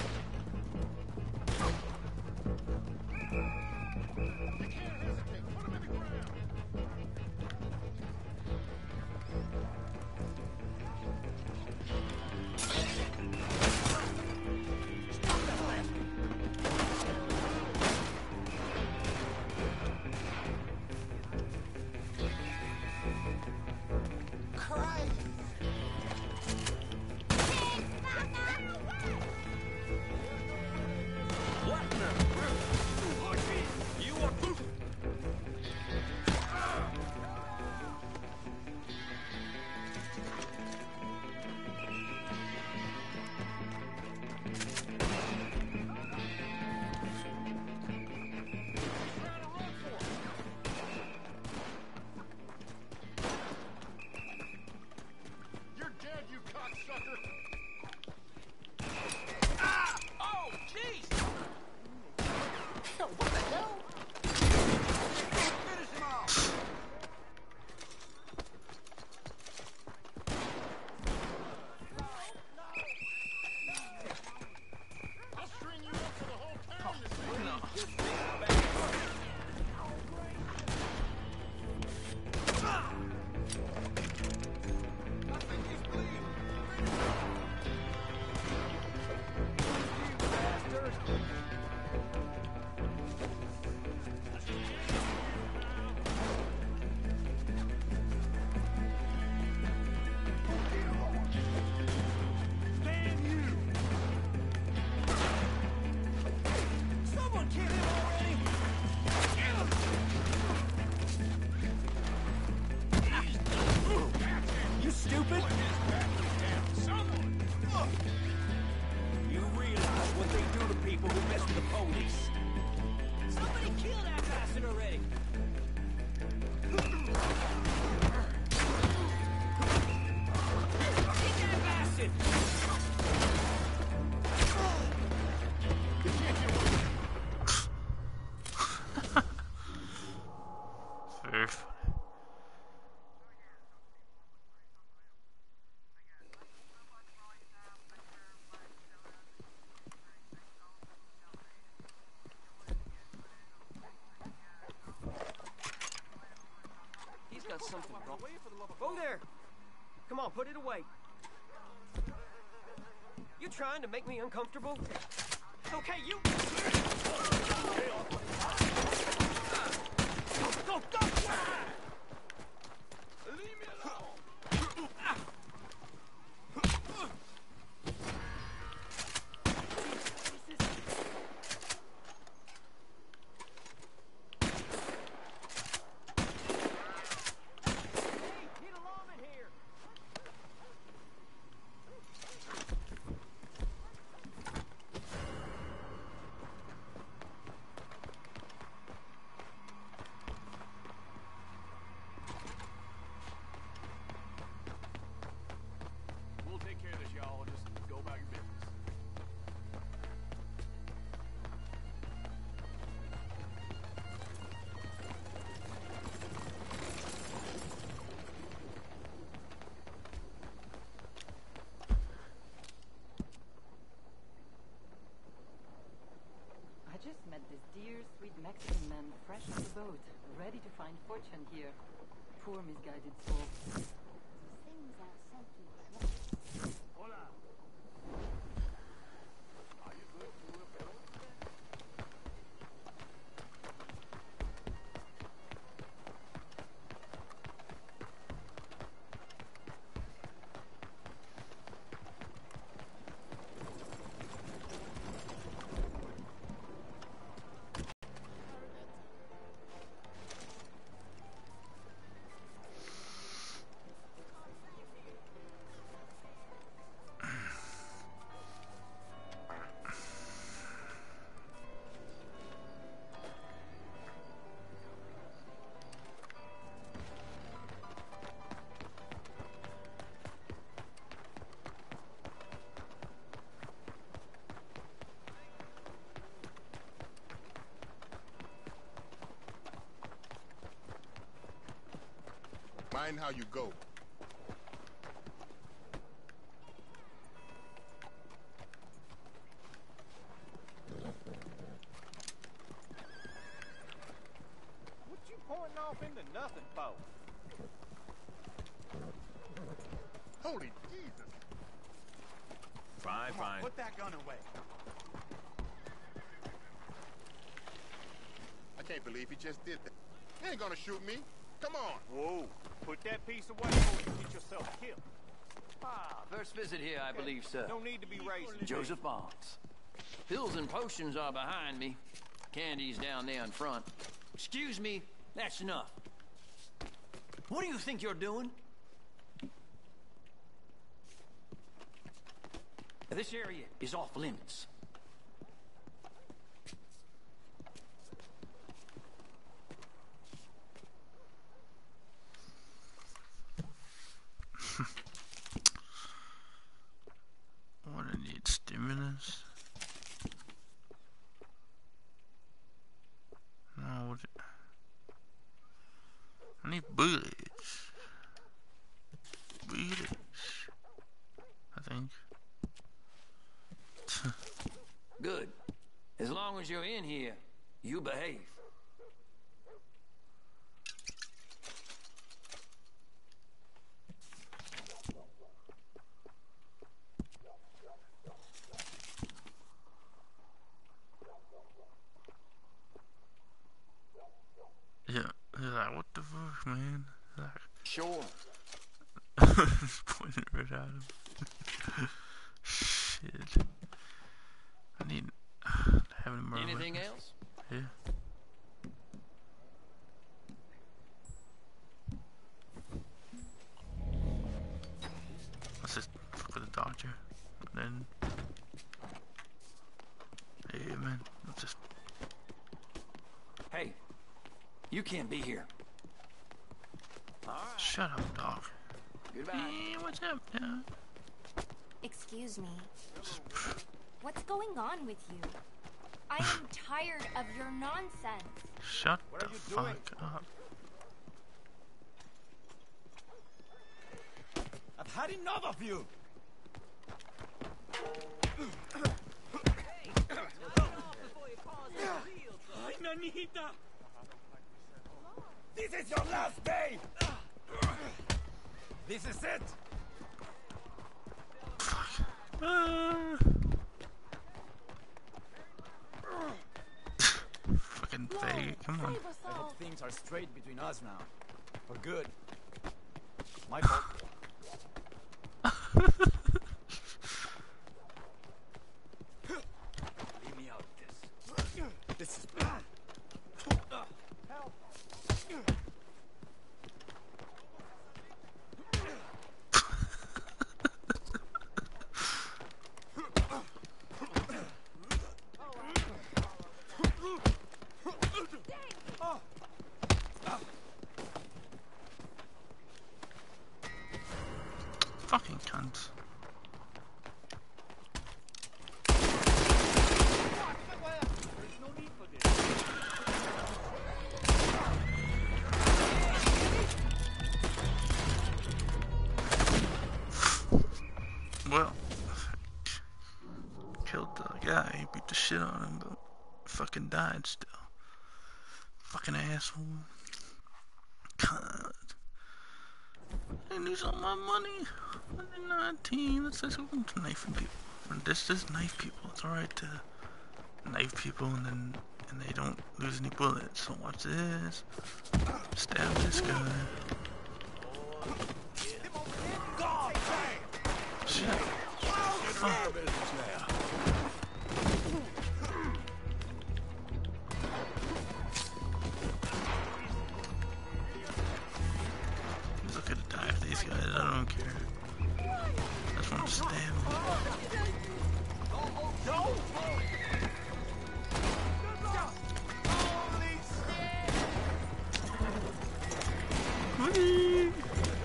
got something wrong. Oh, there! Come on, put it away. You trying to make me uncomfortable? Okay, you... Go, go, go! Leave me alone! misguided folk. Things are simply Hola. Are you good to a fellow? Mind how you go. What you pointing off into nothing for? Holy Jesus! Fine, fine. Put that gun away. I can't believe he just did that. He ain't gonna shoot me. Come on. Whoa. Put that piece away before you get yourself killed. Ah, first visit here, I believe, sir. No need to be raising. Joseph Barnes. Pills and potions are behind me. Candy's down there in front. Excuse me, that's enough. What do you think you're doing? This area is off limits. What, I need stimulus? No, what I need bullets. Bullets. I think. Good. As long as you're in here, you behave. Yeah, like, what the fuck, man? Like, sure. just pointing right at him. Shit. I need to have any more Anything weapons. else? Yeah. Let's just fuck with the doctor. And then. Hey, man. Let's just. Hey, you can't be here. All right. Shut up, dog. Goodbye. Hey, what's up, dog? Excuse me. What's going on with you? I am tired of your nonsense. Shut the fuck up. I've had enough of you. Ay, nanita! This is your last day. This is it. Fucking fake. Come on. I hope things are straight between us now. For good. My fault. Leave me out of this. This is bad. Help. Fucking cunt. There's no need for this. Well, killed the guy, beat the shit on him, but fucking died still. Fucking asshole. Cunt. I lose all my money. 19. Let's just open to knifing people. This is knife people. It's alright to knife people and they don't lose any bullets. So watch this. Stab this guy. Shit. Oh. Look at the die for these guys. I don't care. I just want to stab them. Sweet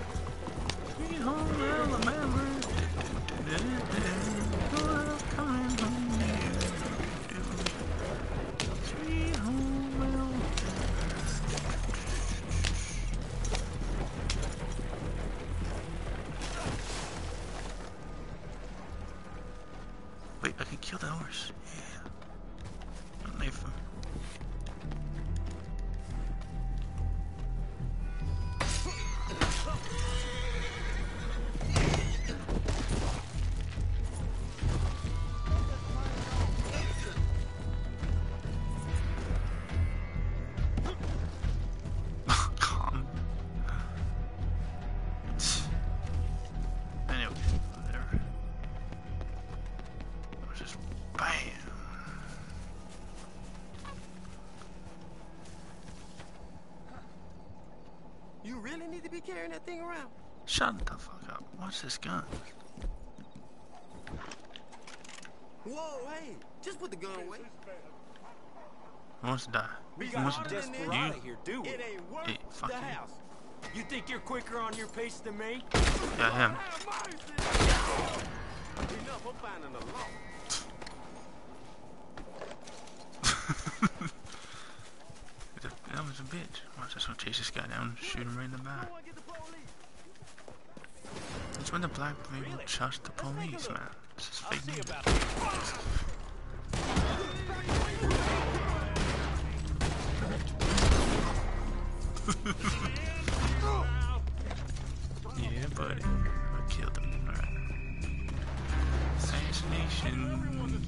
home Alabama. Coming home. Sweet home Alabama. Wait, I can kill the horse. Yeah. I'll knife him. Anyway, whatever. Just bam. You really need to be carrying that thing around? Shut the fuck up. Watch this gun. Whoa, hey, just put the gun away. Who wants to die? We Who wants to got die? desperado You? here, do we? It ain't worth Hey, fuck the you. house. You think you're quicker on your pace than me? Yeah, him. Enough, I'm finding the law. That was a bitch. Watch, this one chase this guy down, shoot him right in the back. That's when the black people trust the police, man. This is fake news. Yeah, buddy. I killed him. Alright. Assassination.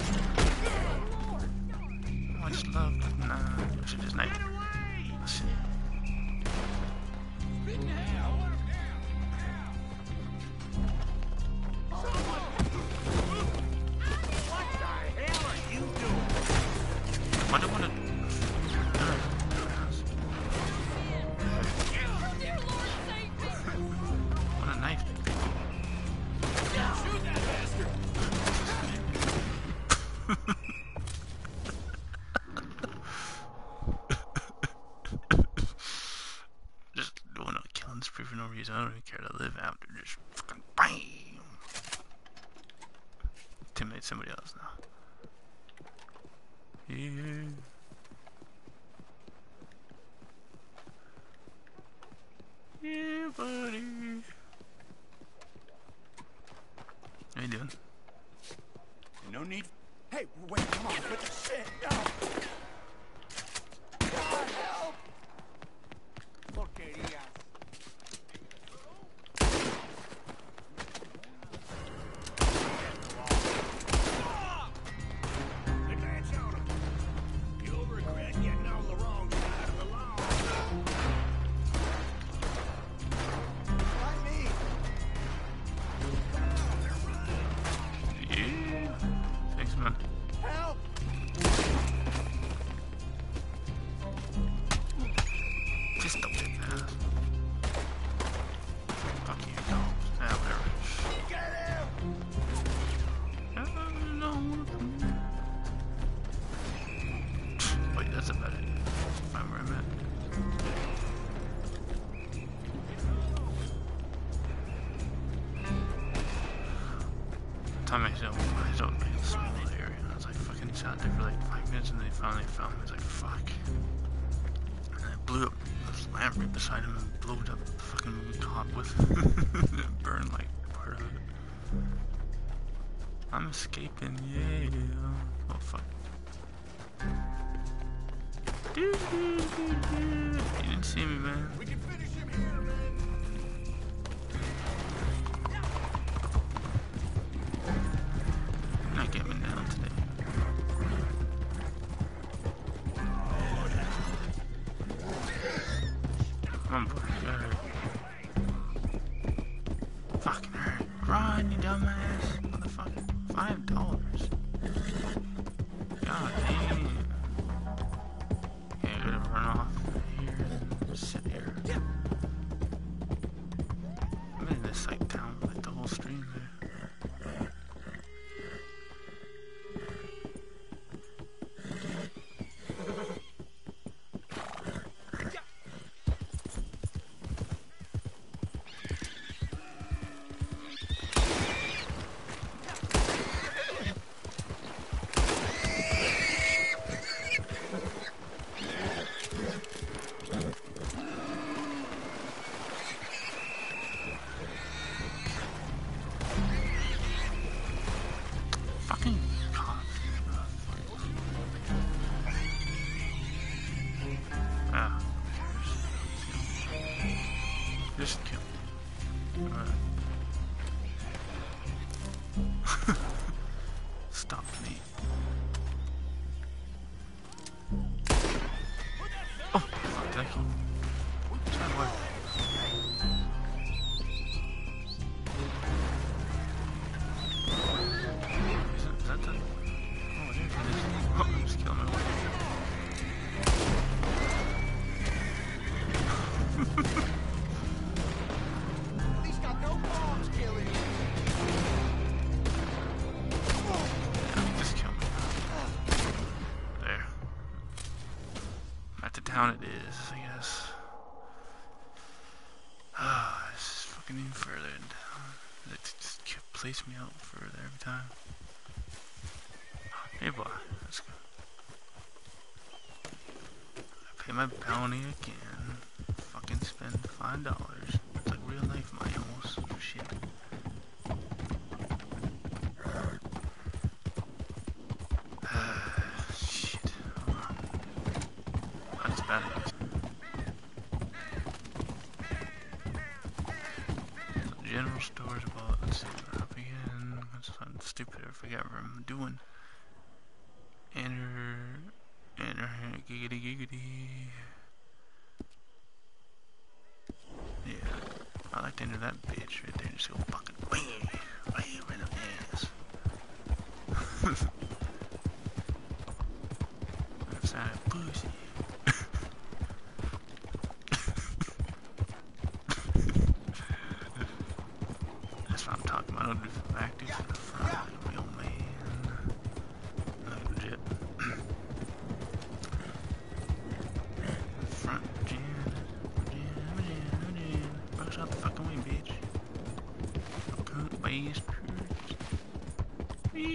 Oh, I just love. Nah, I should just knife him. Shit. What do I want to want a knife? Shoot that bastard! Just doing a killing spree for no reason. I don't even care to live after. Just fucking BAM! Intimidate somebody else now. Yeah. Yeah, buddy. How you doing? No need. Hey, wait, come on, put the shit down. God, help! Porquerías. Advance on him. You'll regret getting on the wrong side of the law. Like me. Yeah. Thanks, man. Help! Just don't get that. Fuck you, dogs. Ah, whatever. Get him! Wait, that's about it. Find where I'm at. Time I don't make a small area. I was like fucking shot there for like 5 minutes and they finally found me. I was like, fuck. And I blew up this lamp right beside him and blew up the fucking top with it burned like part of it. I'm escaping, yeah. Oh fuck. You didn't see me, man. We can finish him here, man. run, you dumbass motherfucker. $5. God damn. Yeah, I'm gonna run off here and sit here. I'm in this like town like the whole stream there. Just kill me. Stop me. Oh, fuck, did I kill him? Turn away. Is that the... Oh, there it is. Oh, I'm just killing my way. Town it is, I guess. Ah, this is fucking even further down. They just place me out further every time. Hey boy, let's go. I pay my bounty again. Fucking spend $5. It's like real life money almost. Shit. General stores about, let's see what up again. That's something stupid, I forget what I'm doing. Enter, giggity giggity. Yeah, I like to enter that bitch right there and just go fucking wham, right in the ass. That's not a pussy. I'm talking about. I don't do some active to the front, real man. Like legit. Front gen. Fuck out the fucking way, bitch. Fucking bastards. Hey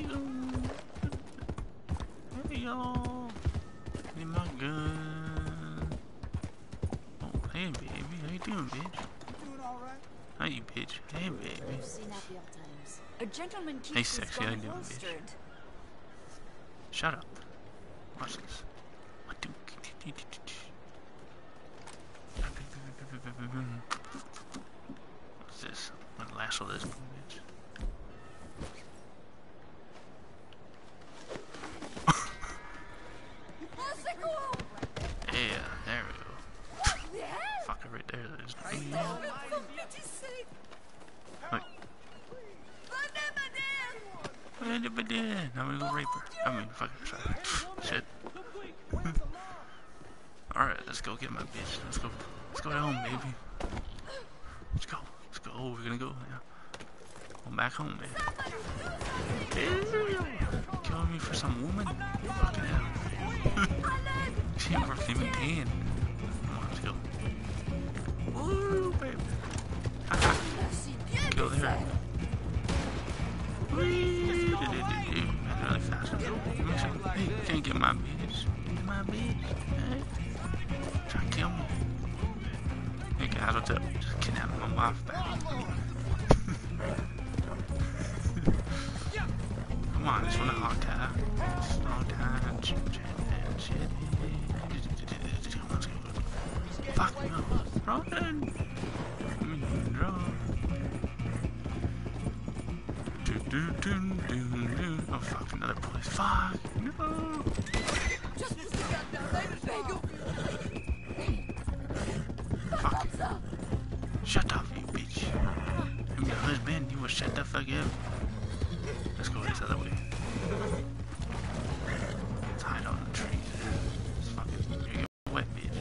y'all. Need my gun. Oh, hey baby, how you doing, bitch? How you, bitch? Hey, baby. A gentleman keeps hey, sexy. How you doing, bitch? Shut up. Watch this. What's this? I'm gonna lasso this bitch. Yeah, there we go. Fuck it right there. There's now we go rape her. I mean, fucking try. Shit. Alright, let's go get my bitch. Let's go home, baby. Let's go. Oh, we're gonna go now. Go back home, baby. Killing me for some woman? Fucking hell. She ain't worth even 10. Come on, let's go. Woo, baby. Go there. Wee. That's really fast. Hey, you can't get my bitch. Get my bitch. Hey. Try to kill me. Hey guys, what's up? Just kidnapping my wife back. Come on, it's been a long time. It's a long time. Shit. Come on, let's go. Fuck no. Run. Oh fuck, another police. Fuck, no. Fuck. Shut up, you bitch. I'm your husband. Man, you will shut the fuck up. Let's go this other way. Let's hide on the trees. It's fucking, you're gonna get wet, bitch.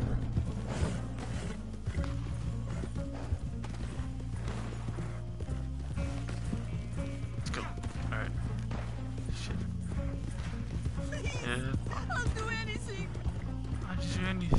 Let's go. Alright. Shit. Yeah. I'll do anything. I'll just do anything.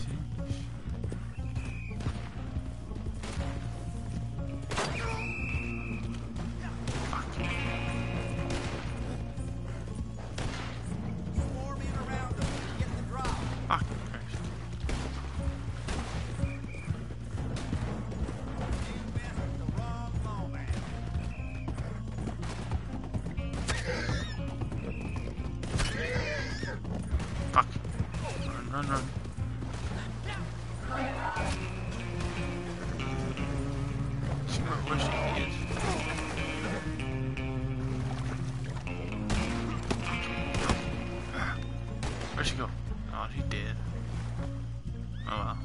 Run, run. See where she is. Where'd she go? Oh, she's dead. Oh well.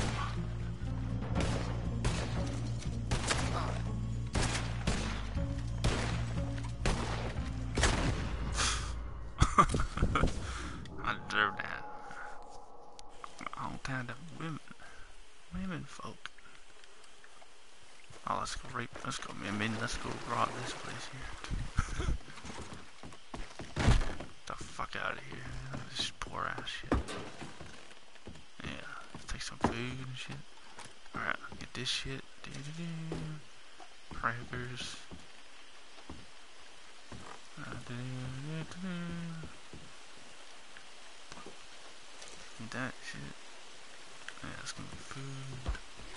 I deserve that. All kind of women folk. Oh, let's go rape. Let's go, man. Let's go rob this place here. Get the fuck out of here. This poor ass shit. Yeah, let's take some food and shit. Alright, get this shit. Crackers. Get that shit. Yeah, it's gonna be food.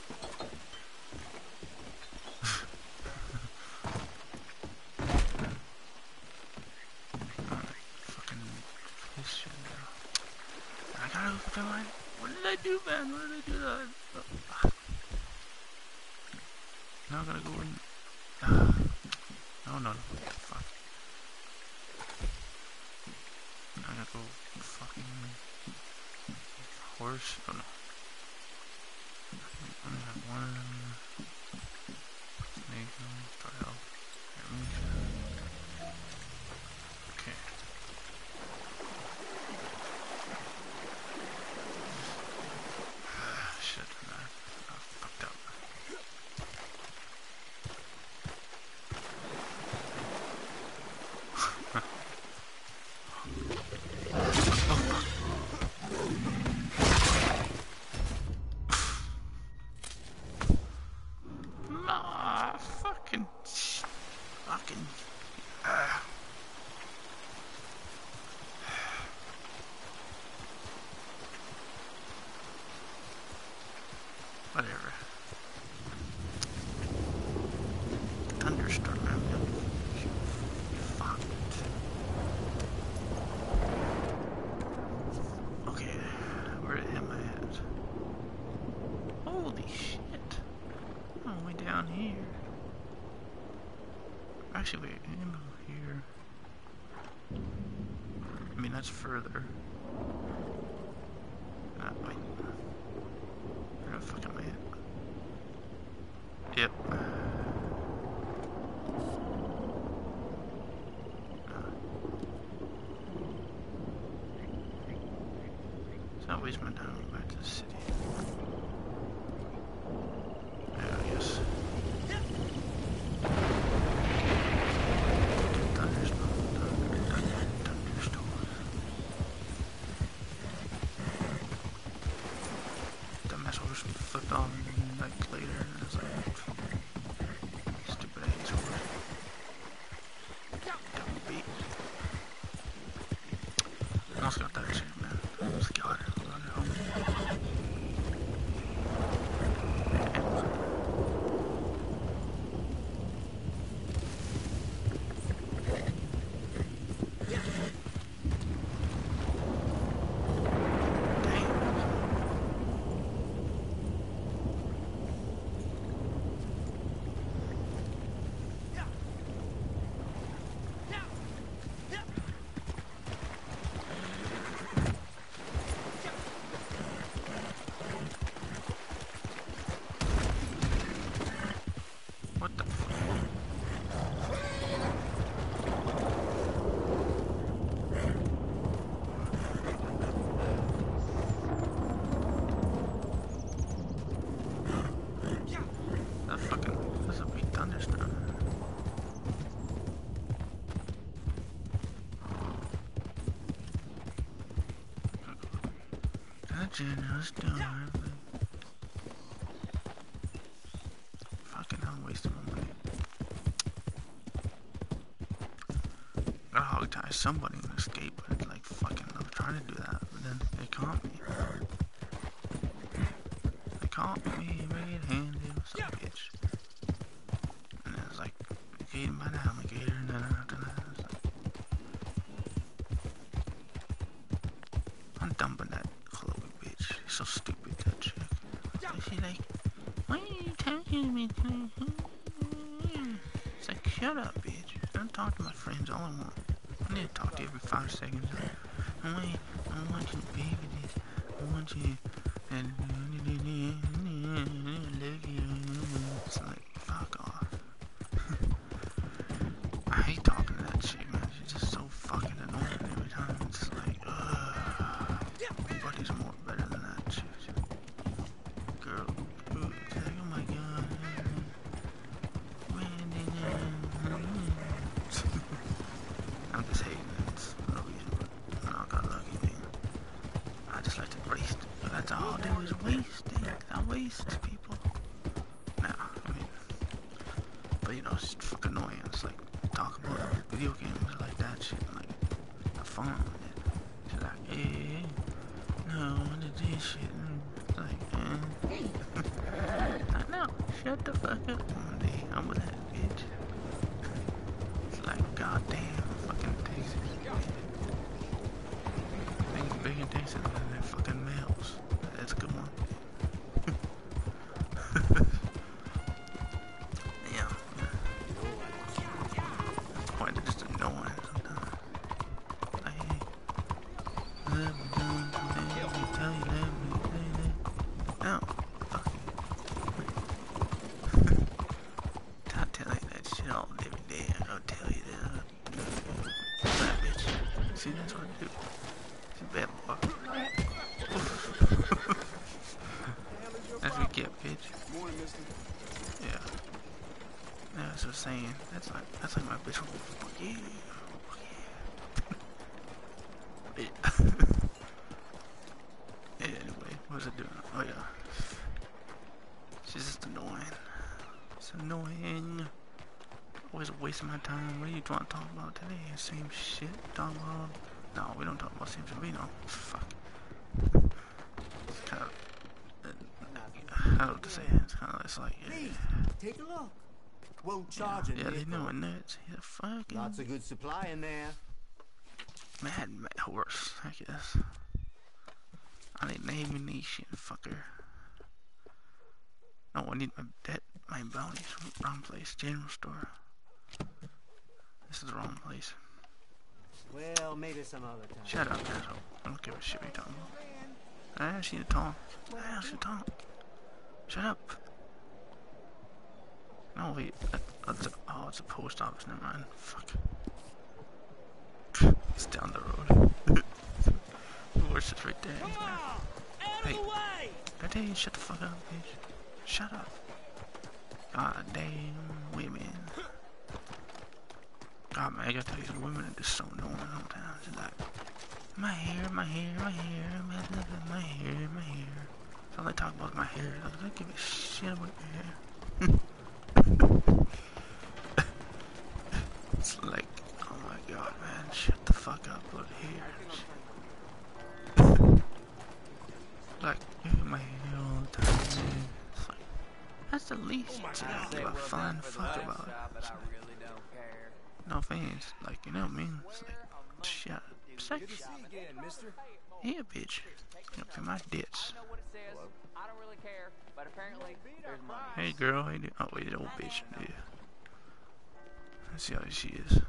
Alright, fucking this shit now. I gotta open my. What did I do, man? What did I do that? Now I gotta go in. No. Fuck. I gotta go fucking horse. Oh no. I only have one. Start out. Okay. Shit, man. I fucked up. Whatever. Thunderstorm. Fuck. Okay, where am I at? Holy shit. I'm all the way down here. Actually, wait, I'm over here. I mean, that's further. Wait. Where the fuck am I at? Yep. So I'll waste my time going back to the city. Yeah, I guess. Dumbass will just flip on like later and it's like understand. The generous door. Fucking hell, I'm wasting my money. Gotta hog tie somebody and escape, but like fucking, I'm trying to do that, but then they caught me. They caught me red-handed with some bitch. And it was like, eaten by the alligator, and then after that, it was like, I'm dumping that Chloe bitch. She's so stupid, that chick. And she like, why are you talking to me? It's like, shut up, bitch. Don't talk to my friends all I want. I need to talk to you every 5 seconds. I want you to baby this. I want you and I love you. It's like, fuck off. I hate talking to that chick, man. She's just so fucking annoying every time. It's just like, nobody's more better than that chick. Girl, it's like, oh my god. I'm just hating it. It's no reason, but I got lucky, man. I just like to waste. But that's all I do is waste things. I waste people. Nah, I mean, but you know, it's fucking annoying. It's like, talk about video games like that shit, like, have fun with it. She's like, hey, no, I want to do shit. It's like, I know, shut the fuck up one day. I'm with that bitch. It's like, goddamn, fucking Texas. Things big in Texas than their fucking males. That's a good one. Yeah. That's quite just annoying sometimes. Like, hey, love me, tell you, love me, no, fuck you. I'll tell you that shit all every day. I'll tell you that. That bitch. See, that's what I do. She's a bad boy. That's what we get, bitch. Yeah. That's what I'm saying. That's like my bitch. Fuck yeah. Fuck yeah. Yeah. Yeah, anyway, what was I doing? Oh yeah. She's just annoying. It's annoying. Always wasting my time. What are you trying to talk about today? Same shit. Talk about. No, we don't talk about same shit. We know. Fuck. It's kind of. I don't know what to say. It's kind of. It's like. Hey, take a look. Won't charge yeah, they know it nuts. He's a fucking. Lots of good supply in there. Mad horse, I guess. I need naming these shit, fucker. No, I need my bounties. Wrong place. General store. This is the wrong place. Well, maybe some other time. Shut up, asshole. I don't give a shit what you're talking about. I she to talk. I she to talk. Shut up. No, wait. It's a post office. Never mind. Fuck. It's down the road. The horse is right there. Come on! Out of the way! I tell you, shut the fuck up, bitch. Shut up. God damn women. God, man, I gotta tell you, the women are just so annoying sometimes. It's like, my hair, my hair, my hair, my hair, my hair. That's all they talk about is my hair. I don't give a shit about your hair. It's like, oh my god, man, shut the fuck up over here. Like, you have my hair all the time, man. It's like, that's the least I give a flying fuck about it. It's like, no offense, like, you know what I mean? It's like, shut up, sex. Yeah, bitch. You know, my ditch. Hey, girl, how you doing? Oh, wait, old bitch. Yeah. Let's see how she is.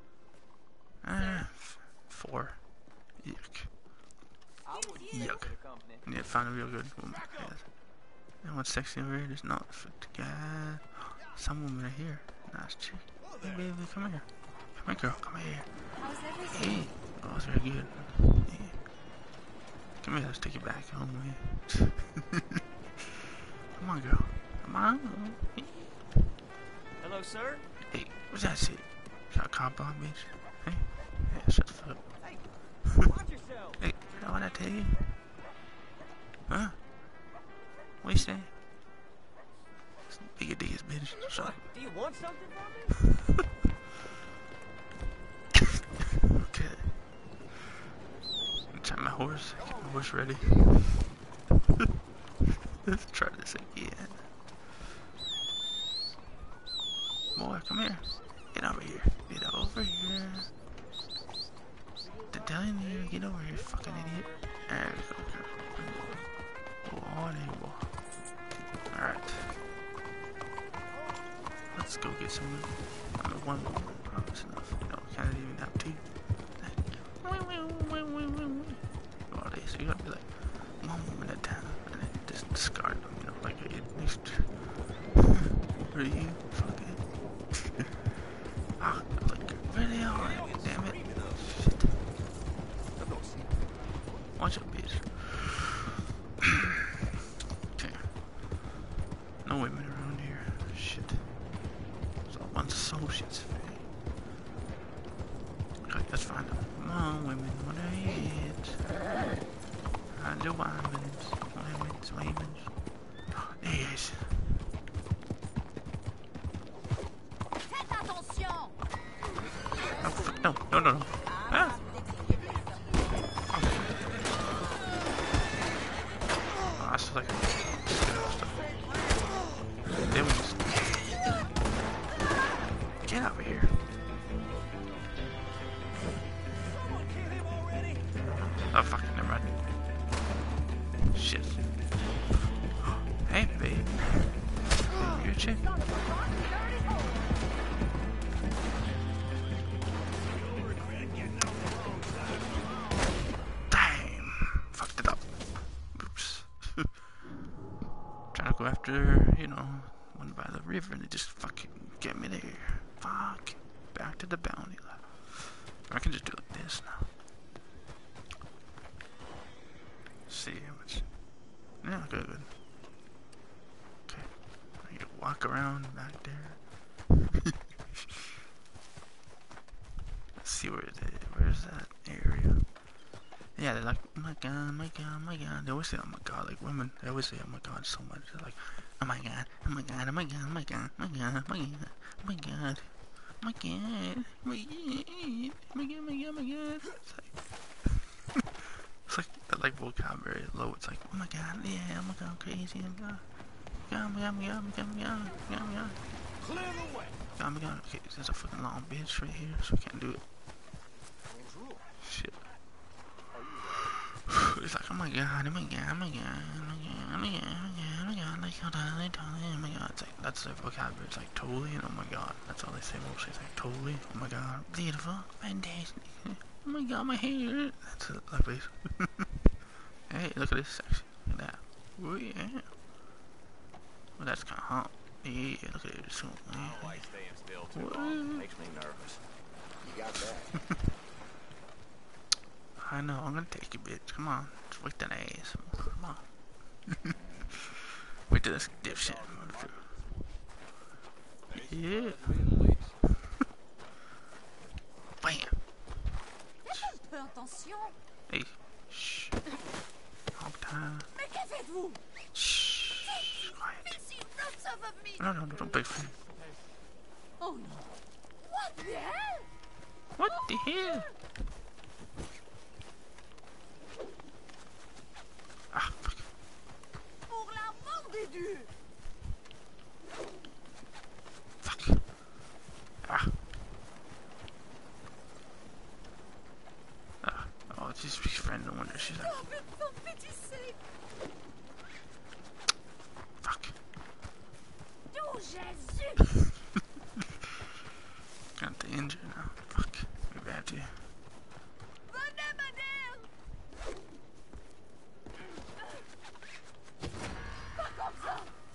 4. Yuck. Yuck. I need to find a real good woman. Yes. You know what's sexy over here? There's not for the guy. Some women are here. Nice chick. Hey, baby, come here. Come here, girl. Come here. How's everything? Hey. Oh, it's very good. Yeah. Come here, let's take you back home, man. Come on, girl. Come on. Hello, Hello, sir. Hey, what's that shit? Got a cop on, bitch? Hey? Yeah, shut the fuck up. Hey, watch yourself. Hey, you know what I tell you? Huh? What you saying? Bigger diggers, bitch. Shut up. Do you want something from me? Okay. Time my horse. Get my horse ready. Let's try this again. Boy, come here. Get over here. Get over here. I'm telling you, get over here, fucking idiot. There we go, girl. Oh, there you go. Alright. Let's go get some. I mean, one more. That's enough. No, can't even have two. All day, so you gotta be like one woman at a time, and then just discard them, you know, like a mixture. Are you fucking? Ah, like really hard, damn it. Shit. Watch out, bitch. Okay. No women around here. Shit. It's all a bunch of associates. Okay, let's find them. Come on, women, what are you at? Find your women's. Women's. There he is. Faites attention! Oh, fuck, no. Ah! Oh, that's like stuff. Them ones. Get over here. Oh, fuck, never mind. Shit. Hey, babe. You're a chick. Damn. Fucked it up. Oops. Trying to go after, you know, one by the river and they just fucking get me there. Fuck. Back to the bounty. Or I can just do it like this now. See how much. Yeah, good. Okay. I need to walk around back there. Let's see where it is. Where's that area? Yeah, they're like, oh my god, oh my god, oh my god. They always say, oh my god, like women. They always say, oh my god, so much. They're like, oh my god, oh my god, oh my god, oh my god, oh my god, oh my god, oh my god, oh my god, oh my god, oh my god, oh my god, oh my god. It's like that, like vocabulary is low. It's like, oh my god, yeah, oh my god, I'm crazy, oh my god, oh my god, oh my god, oh my god, oh my god, oh my god. Clear the way. Oh my god, okay, there's a fucking long bitch right here, so we can't do it. Shit. It's like, oh my god, oh my god, oh my god, oh my god, oh my god, oh my god, like, oh my god, it's like, that's their vocabulary, it's like, totally, and oh my god, that's all they say mostly, it's like, totally, oh my god, beautiful, fantastic, oh my god, my hair, that's it, like this. Hey, look at this sexy, look at that, oh yeah, well that's kinda hot, yeah, look at it, so, yeah. I don't like staying still too long, makes me nervous. You got that? I know, I'm gonna take you, bitch. Come on. Just wait that ass. Come on. Wait till this dipshit. Yeah. Bam. Fais attention. Hey. Shh. All time. Mais que faites-vous? Shh. Quiet. It's not off of me. No, don't beg for me. Oh no. What the hell? What the hell? Ah, fuck. Pour l'amour de Dieu. Fuck. Ah. Oh, it's just his friend, no wonder she's like... For pity's sake. Fuck. Oh, Jésus. Got the engine now. Fuck. Maybe I have to... Venez, madame. Pas comme ça.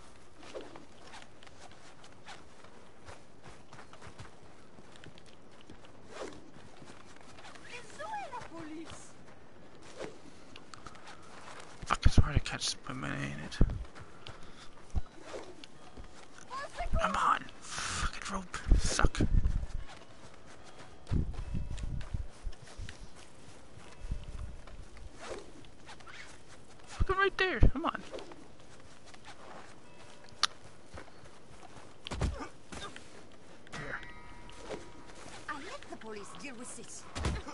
deal with this.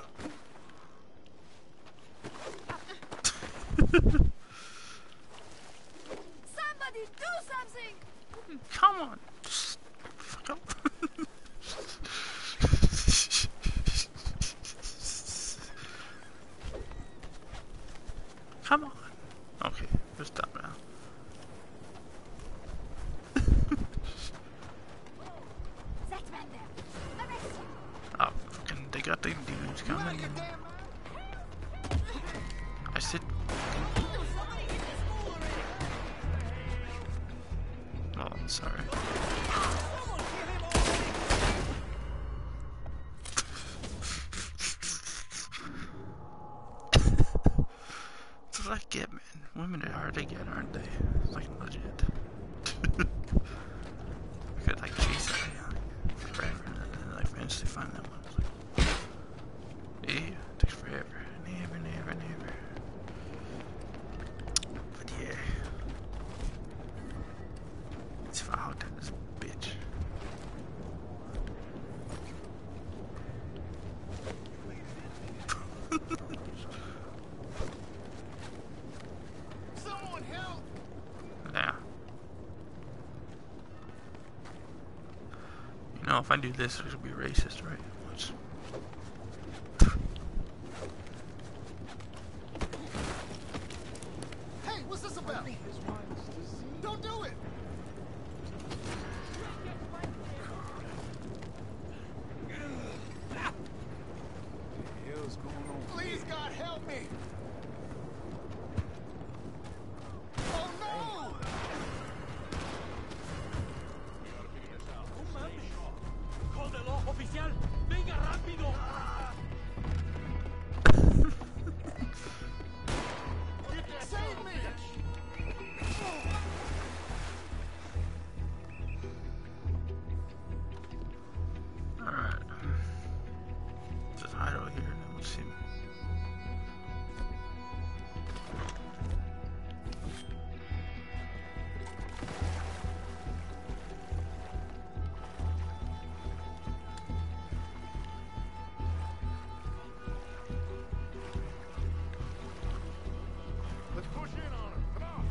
Somebody do something! Come on. Just fuck up. Come on. Okay, we're stop now. That man there. Arrest him. Oh, fucking, they got the dudes coming. I said. Oh, I'm sorry. That's what I get, man. Women are hard to get, aren't they? It's like legit. I could like chase that forever and then like eventually find that one. It's like, yeah, it takes forever. Never. But yeah. Let's see if I hooked at this bitch. Someone help! Yeah. You know, if I do this, it'll be racist, right? Watch. Hey, what's this about? Don't do it! What the hell's going on? Please, God, help me! Oh no! ¡Jódelo, oficial! ¡Venga rápido! Save me! Alright. Just hide over here and then we'll see. Let's push in on him. Come on.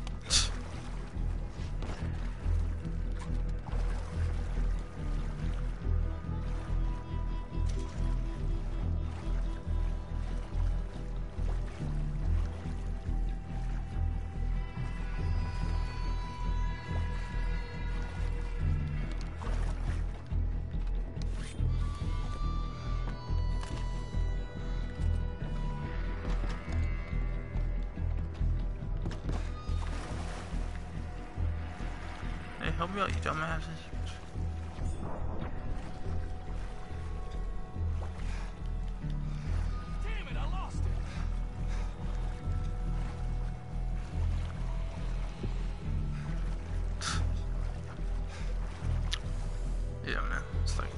Hey, help me out, you dumbasses. Damn it, I lost it! Yeah, man. It's like,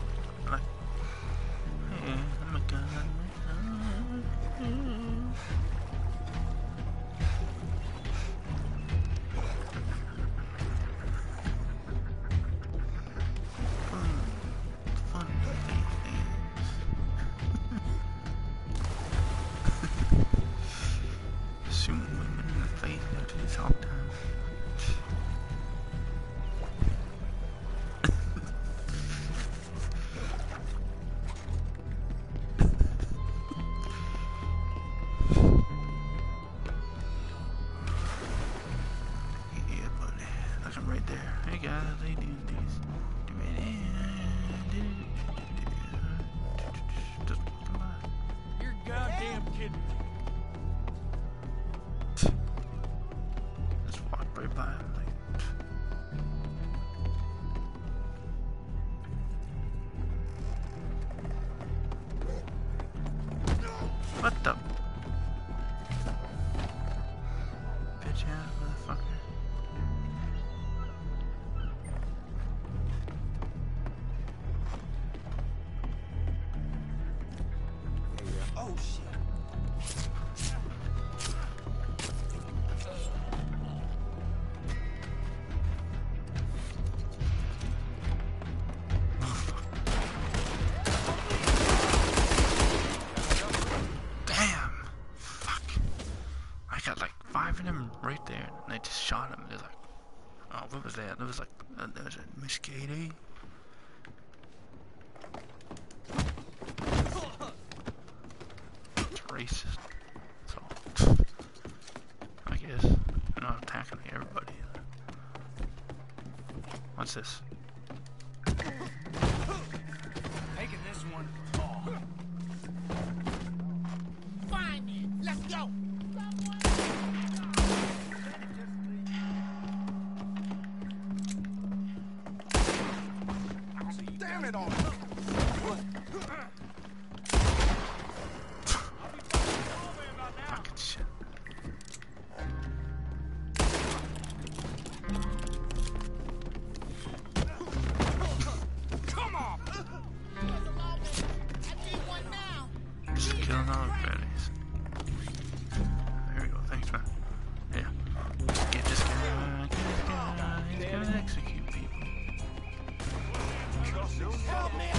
hey, I'm a gun. Fun. Shoot women in the face after this all time. Yeah, buddy. Look, I'm right there. Hey guys, how you doing? Just walking by. You're goddamn kidding me. Just walked right by him. Like, what the? Bitch ass motherfucker. Oh shit. having him right there, and they just shot him. They're like, oh, what was that? There was like, there was a Muscade. It's racist. So, I guess they're not attacking everybody. What's this? Taking this one. Oh. Find it. Let's go. Damn it all. Fucking shit. Come on. Just killing all the baddies. There we go, thanks man. Yeah. Get this guy, he's gonna execute people. Help me.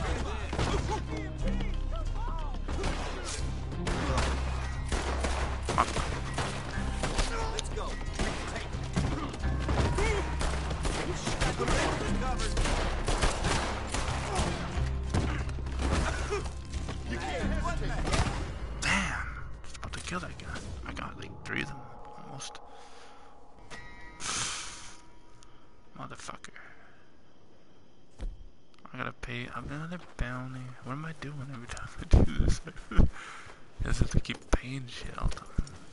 Let's go. Damn! Just about to kill that guy. I got like 3 of them, almost. Motherfucker. I gotta pay another bounty. What am I doing every time I do this? I just have to keep paying shit all the time.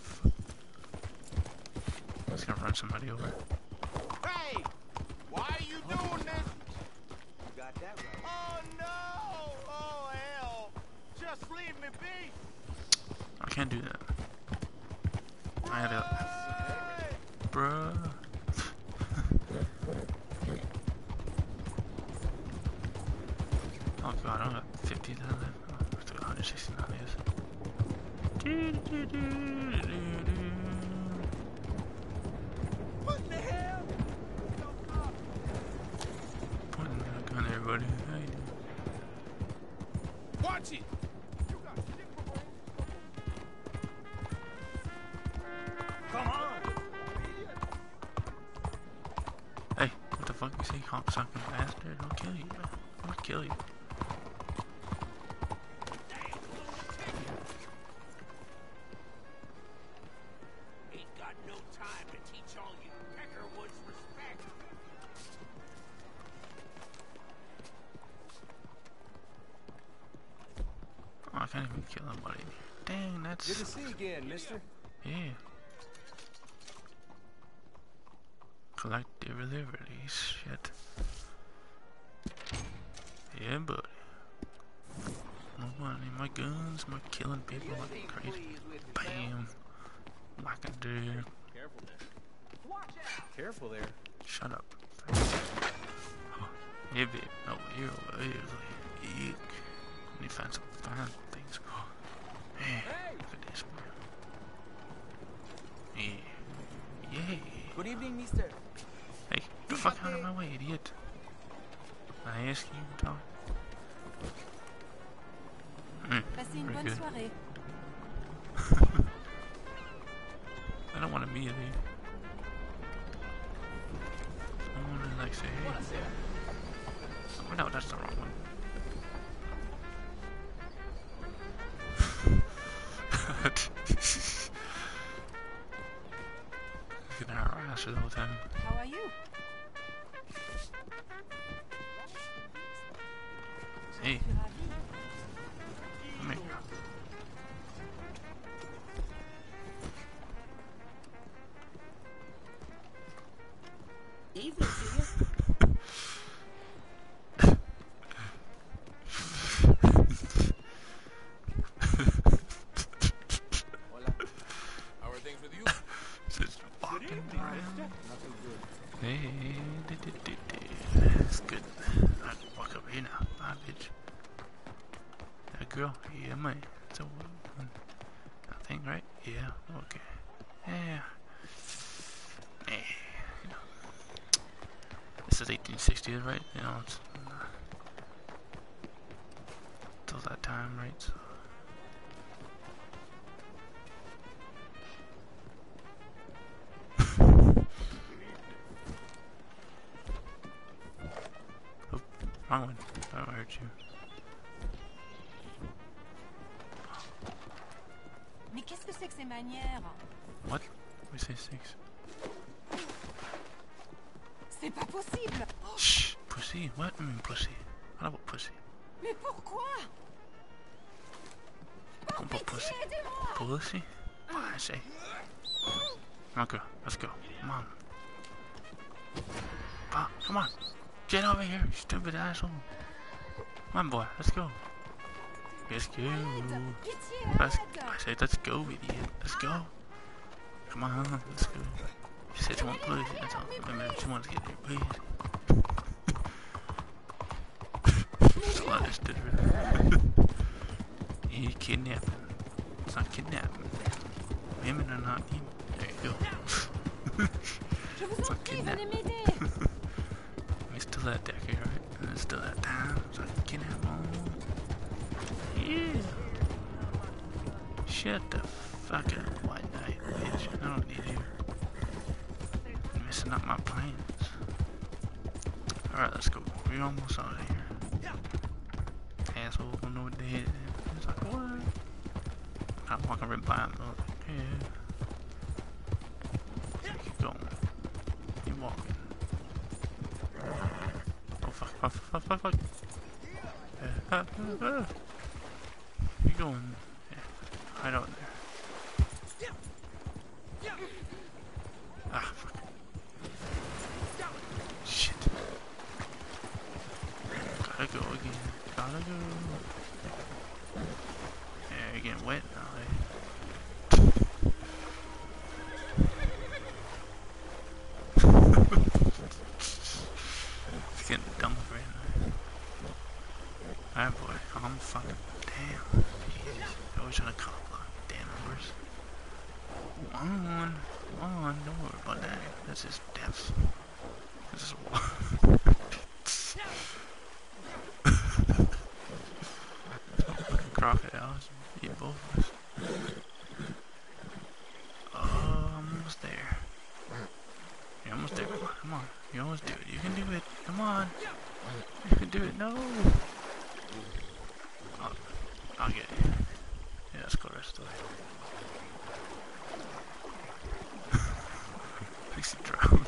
I'm just gonna run somebody over. Hey! Why are you doing this? You got that right. Oh no! Oh hell! Just leave me be! I can't do that. I had to. Bruh. Oh god, I don't have 50 to live. Oh, 169 is. What the hell? Pointing that gun at everybody. How you doing? Watch it. Come on. Hey, what the fuck you say, cocksucking bastard? I'll kill you, man. I'll kill you. Ain't got no time to teach all you Peckerwoods respect. Oh, I can't even kill nobody. Dang, that's... Good to see you again, mister. Yeah. Collective liberties, shit. Yeah, buddy. My money, my guns, my killing people like crazy. Bam. Whack-a-doo. Careful there. Watch out. Careful there. Shut up. Oh, yeah, babe. No, you're lovely. Eek. Let me find some fine things. Oh, hey, look at this one. Yeah. Yay. Good evening, mister. Hey, get the fuck out of my way, idiot. I ask you to talk. Passez une bonne soirée. I don't want to meet you. I want to like say, hey. Oh, no, that's the wrong one. Get our ass all the time. How are you? Hey. Come here. Evening to you. Hola. How are things with you? Just walking around. Nothing good. Hey, that's good. I can walk up here now. Bye, bitch. That girl? Yeah, man. It's a woman. I think, right? Yeah, okay. Yeah. Hey, you know. This is 1860s, right? You know, it's till that time, right? So. Wrong one. I hurt you. Mais qu'est-ce que c'est que ces manières? What? We say 6. C'est pas possible! Shh! Pussy? What? I mean pussy. What about pussy? Mais pourquoi? What about pussy? Pussy? I say. Okay, let's go. Come on. Pop, come on. Get over here, you stupid asshole. Come on, boy. Let's go. Let's go. I say let's go, idiot. Let's go. Come on, let's go. She said you want pussy. That's all. Remember, she wants to get your pussy. Slut is different. He kidnapping. It's not kidnapping. Women are not even. There you go. It's not kidnapping. We still that deck here, right? And it's still that time. So I can kidnap on. Yeah. Shut the fuck up, white knight, bitch. I don't need you. You're messing up my plans. Alright, let's go. We're almost out of here. Asshole don't know what they hit. It's like, what? I'm walking right by him though. Yeah. Keep going. Keep walking. Oh fuck, fuck, fuck, fuck, fuck. Keep going. Yeah. Right out there. Ah, fuck. Shit. Gotta go again. Gotta go. Yeah, you're getting wet now, eh? It's getting dumb right now. Alright, boy. I'm fucking. Damn. Jeez. Always trying to call block. Damn numbers. Come on. Don't worry about that. That's just depth. This is a wall. Crocodiles eat both of us. Oh, I'm almost there. You're almost there. Come on. You almost do it. You can do it. Come on. You can do it. No. I'll get it. Yeah, let's go the rest of the way. At least he drowned.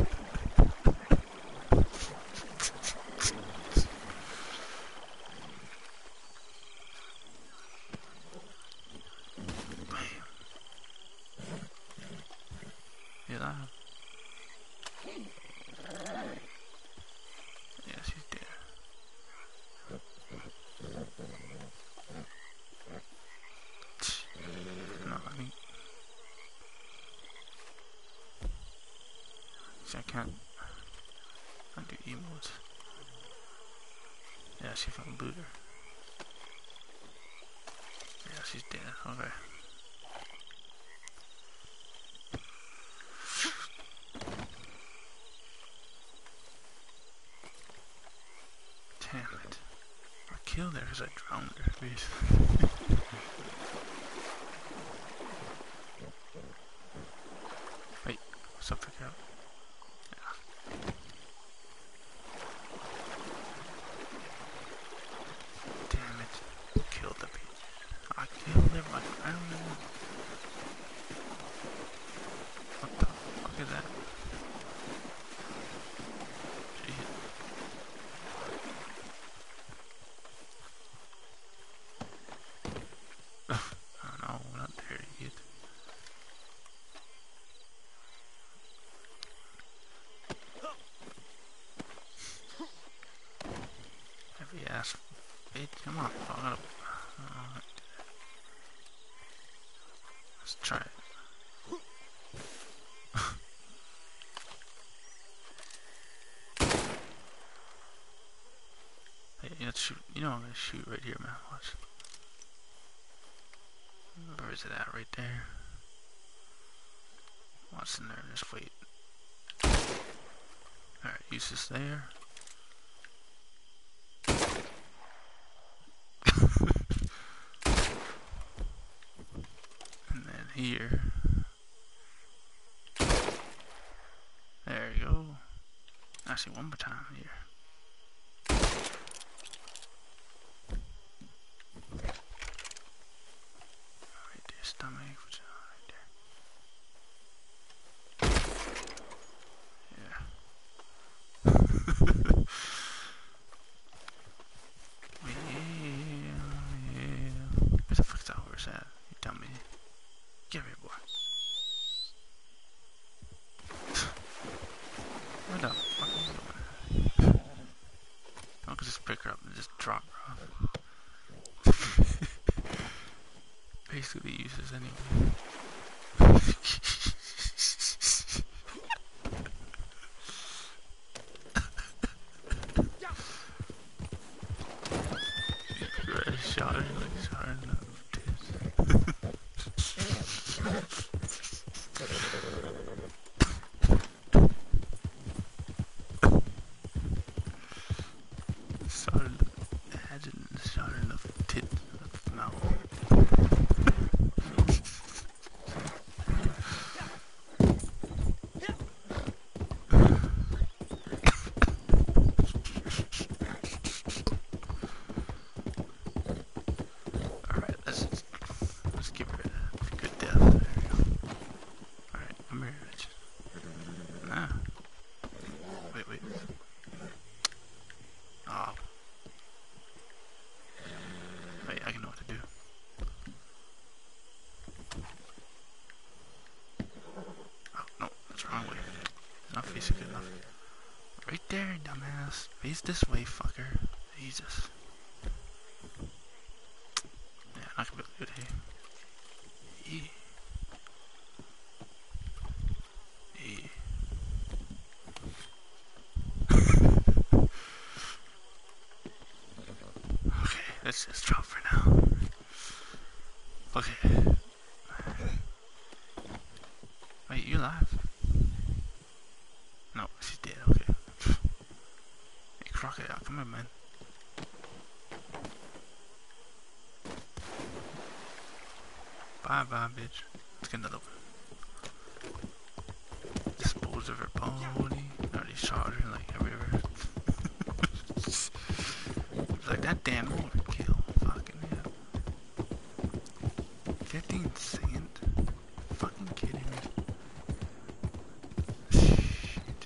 I can't do emotes. Yeah, she fucking booed her. Yeah, she's dead. Okay. Damn it. I killed her because I drowned her, basically. Wait, what's up, freak out? Come on, let's try it. Hey, let's shoot. You know I'm gonna shoot right here, man. Watch. Where is it at? Right there. Watch in there. Just wait. Alright, use this there. Here. There you go. Actually, one more time here. Just drop, bro. Basically useless anyway. Shot her like shot her in the tits. Shot her in the tits. No. Let's give her a good death. There we go. Alright, come here, bitch. Nah. Wait. Oh. Wait, I can know what to do. Oh, no, that's the wrong way. Not facing good enough. Right there, dumbass. Face this way, fucker. Jesus. Yeah, not gonna be able to do it here. Okay, let's just drop for now. Okay. Wait, you alive? No, she's dead, okay. Hey, Crocodile, come here, man. Bye, bitch. Let's get another one. Dispose of her body. Already shot her like everywhere. It's like that damn overkill. Fucking hell. 15 seconds. Fucking kidding me. Shit.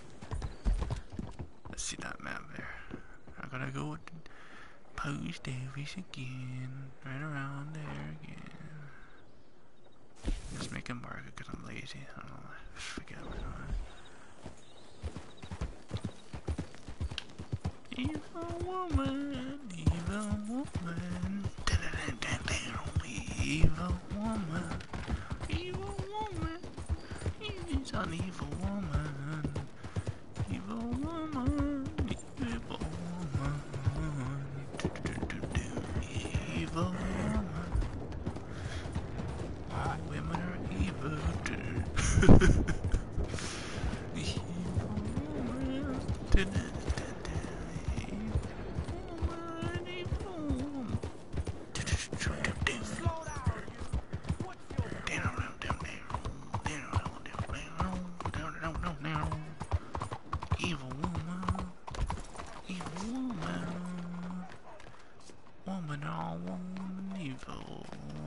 Let's see that map there. I gotta go with the post office again. Right around there again. Just make a marker because I'm lazy. I don't know. Just forget about it. Evil woman, evil woman. Evil woman, evil woman. He's an evil woman. Evil woman, evil woman. Evil woman. Women are evil. Evil woman. Evil woman. Woman, all woman, evil.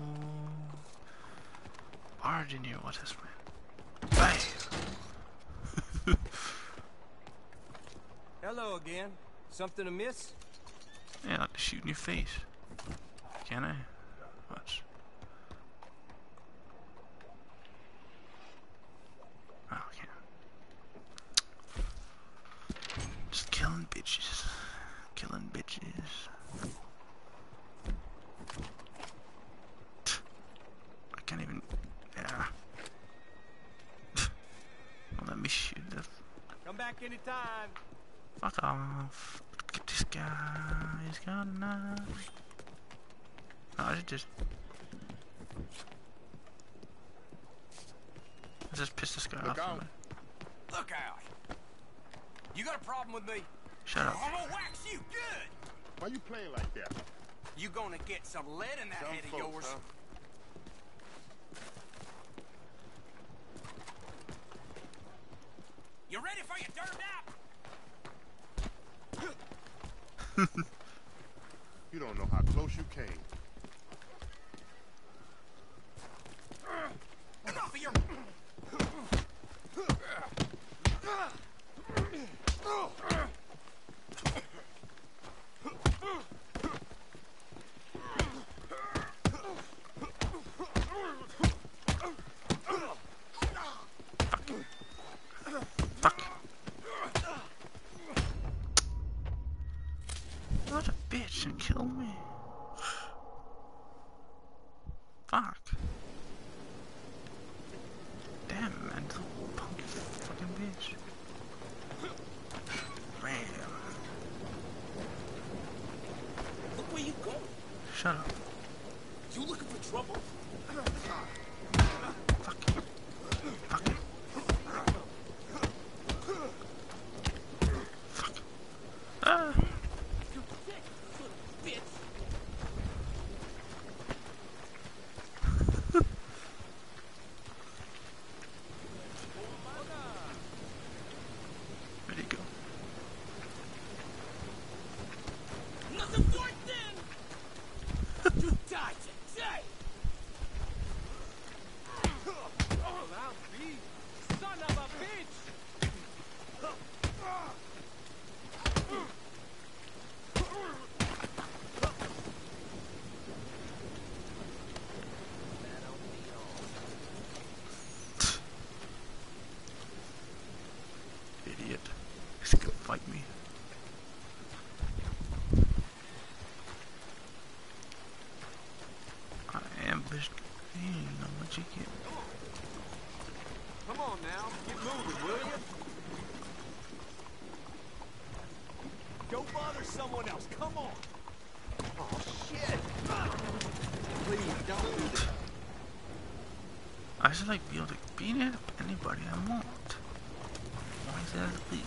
Origin here, what is man? Bam! Hello again. Something amiss? Yeah, I like to shoot in your face. Can I? Watch. Oh, I can't. Just killing bitches. Killing bitches. I can't even. Yeah. Don't let me shoot this. Come back anytime. Fuck off. Look at this guy. He's got a knife. No, I should just. I just pissed this guy off. Look out! You got a problem with me? Shut up. I'm gonna wax you good! Why you playing like that? You gonna get some lead in that Some head of folks, yours. huh? You ready for your dirt nap? You don't know how close you came. Enough of your... What? bitch and kill me. Fuck. Damn, man, this punky fucking bitch. Man. Look where you go. Shut up. You looking for trouble? Fuck you. Fuck you. Fuck. Ah. Where'd he go? Nothing worth then. You die today. Son of a bitch! Idiot. He's gonna fight me. I ambushed. You didn't know what you get. Come on now, get moving, will you? Go bother someone else, come on! Oh, shit! Please, don't do this. I should like be able to beat up anybody I want. Why is that illegal?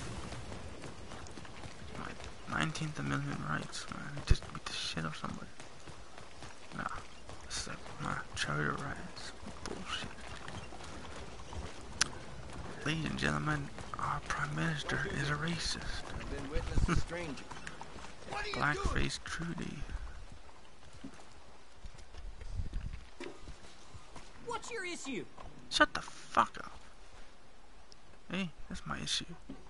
My 19th Amendment rights, man. Just beat the shit out of somebody. Nah, it's like my charter rights. Bullshit. Ladies and gentlemen, our Prime Minister is a racist. I've been witness a stranger. Blackface Trudy. What's your issue? Shut the fuck up. Hey, that's my issue.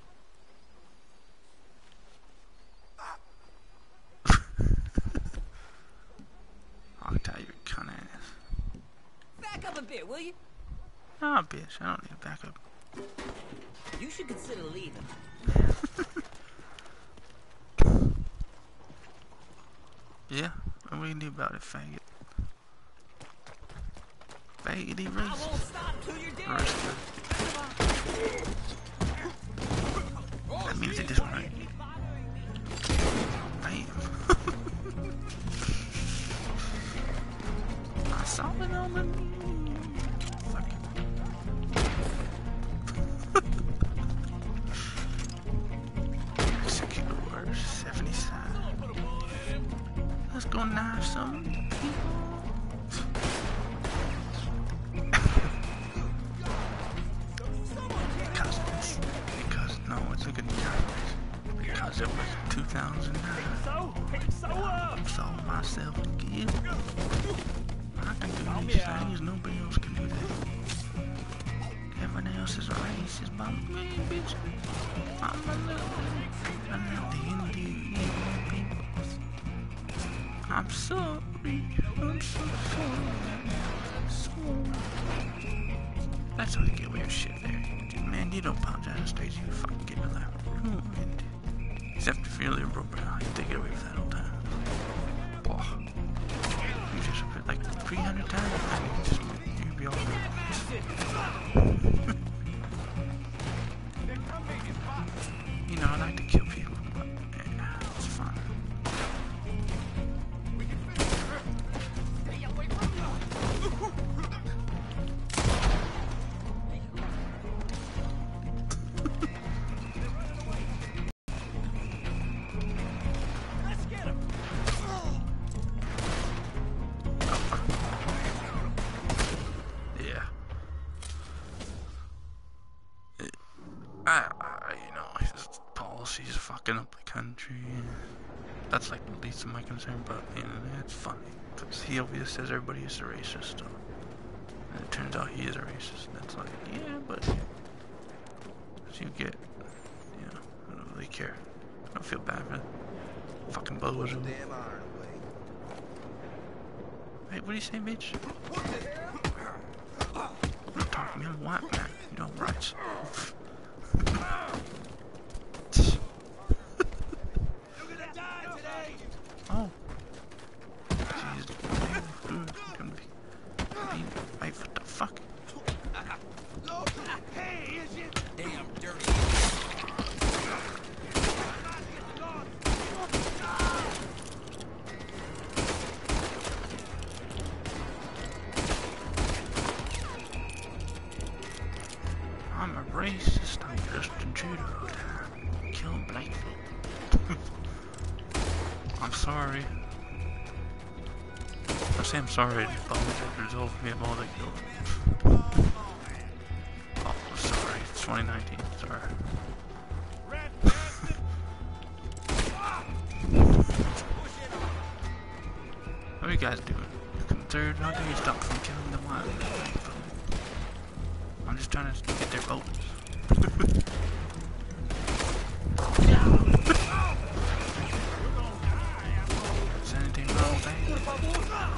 I'll tell you, cunt ass. Back up a bit, will you? Nah, bitch, I don't need backup. You should consider leaving. Yeah, what do you do about it, faggot? Faggoty I racist. won't stop till you're dead. That means it isn't right. Bam. I saw it on the news. Fuck it. Executor 77. Let's go knife some people. Because no, it's a good time. Because it was 2009. Sold myself a gift. I can do these things, nobody else can do that. Everyone else is racist, but me, bitch. I'm a little bit. I'm not the Indian people. I'm sorry. I'm so sorry. That's how you get with your shit there. Man, you don't apologize on stage, you fucking get your life ruined. Except if you're liberal, bro, you take it away with that all the time. Boah. You just repeat like 300 times, and you just, you'll be all right. You know, I like to kill people, but yeah, it's fun. You know, his policies fucking up the country. That's like the least of my concern, but you know, it's funny. Because he always says everybody is a racist, and it turns out he is a racist. And it's like, yeah, but as you get, you know, I don't really care. I don't feel bad for it. Fucking bozo. Hey, what do you say, bitch? Don't talk to me, I'm a white man. You know rights. Oh. Jeez. Wait, what the fuck? Hey, is it? Damn dirty. I'm a racist, I'm just a judo. Killing Blackfoot. I'm sorry. I say I'm sorry, but I'm resolve me of all the killing. Oh, sorry, it's 2019, sorry. What are you guys doing? Third, how do you stop from killing the wild? I'm just trying to get their votes. Is anything wrong with that?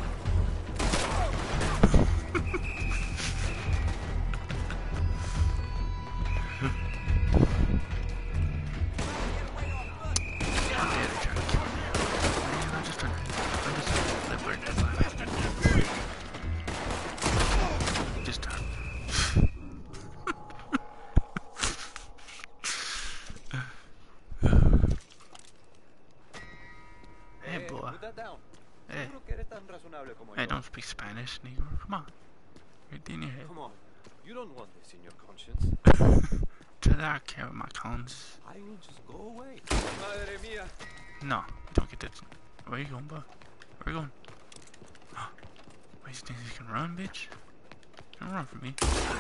Hey, don't speak Spanish, Negro. Come on. Right in your head. Come on. You don't want this in your conscience. Tell that I care about my conscience. I will just go away. Madre mia. No, you don't get that. Where you going, bud? Where you going? Wait, you think you can run, bitch? Don't run from me.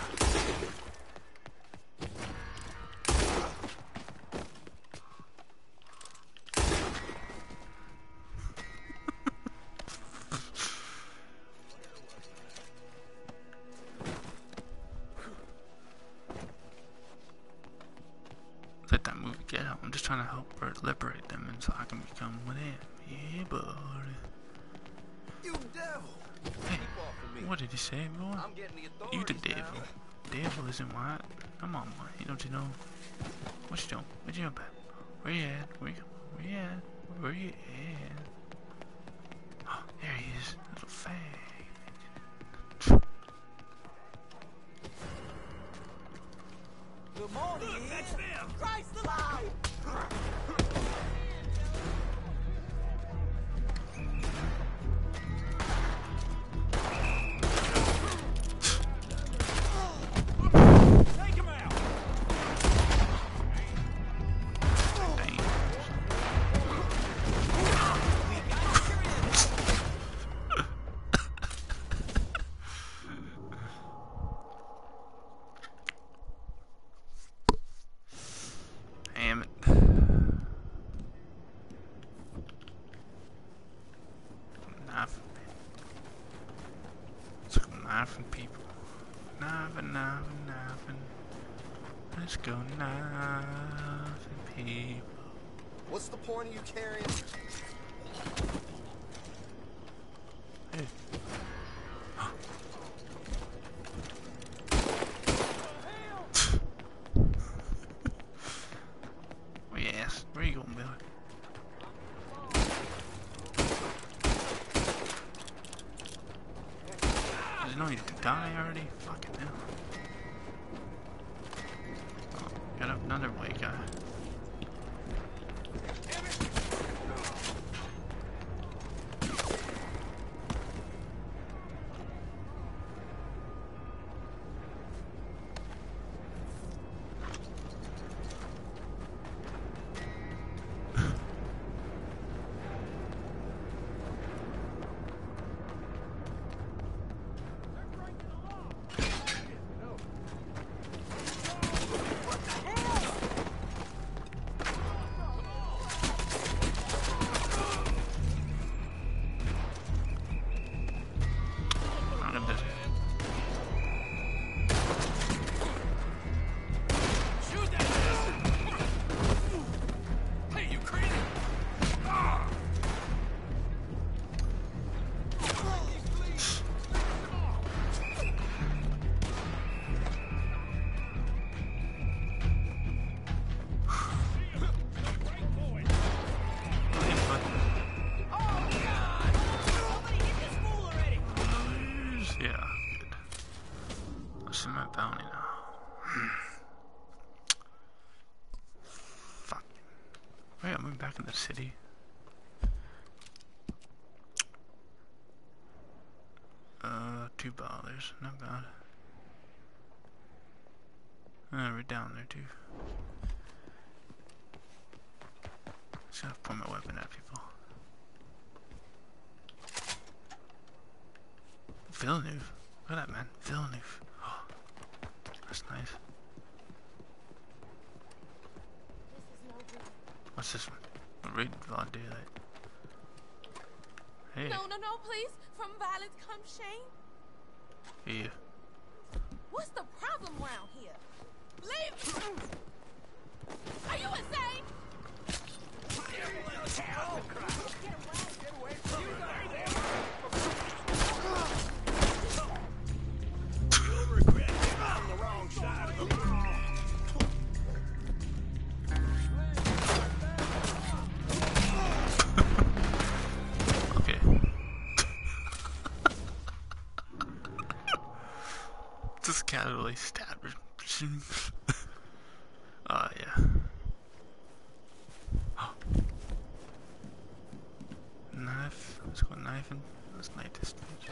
Let that movie get out. I'm just trying to help her liberate them and so I can become one of them. Yeah, buddy. You devil! Hey, what did he say, boy? You the devil. Devil isn't white. Come on, boy. Don't you know? What you doing? What you doing, babe? Where you at? Where you at? Where you at? Oh, there he is. Little fag. Good morning. Look, that's them. Christ alive! Take him out. Damn it. Knifing people. Knifing. Let's go knifing people. What's the point of you carrying? Hey. Yes, where you going, Billy? Does he know you die already? Fucking hell. Oh, got another white guy. city. $2, not bad. We're down there too. Just gotta point my weapon at people. Villeneuve. Look at that, man. Villeneuve. Oh, that's nice. What's this one? Read Von Daylight. Hey. No, please. From violence comes shame. Yeah. What's the problem around here? Leave! Are you insane? You'll regret getting on the wrong side of the law. Okay. Just casually stabbed her. Yeah. Knife. Let's go knifing. Let's knife this bitch.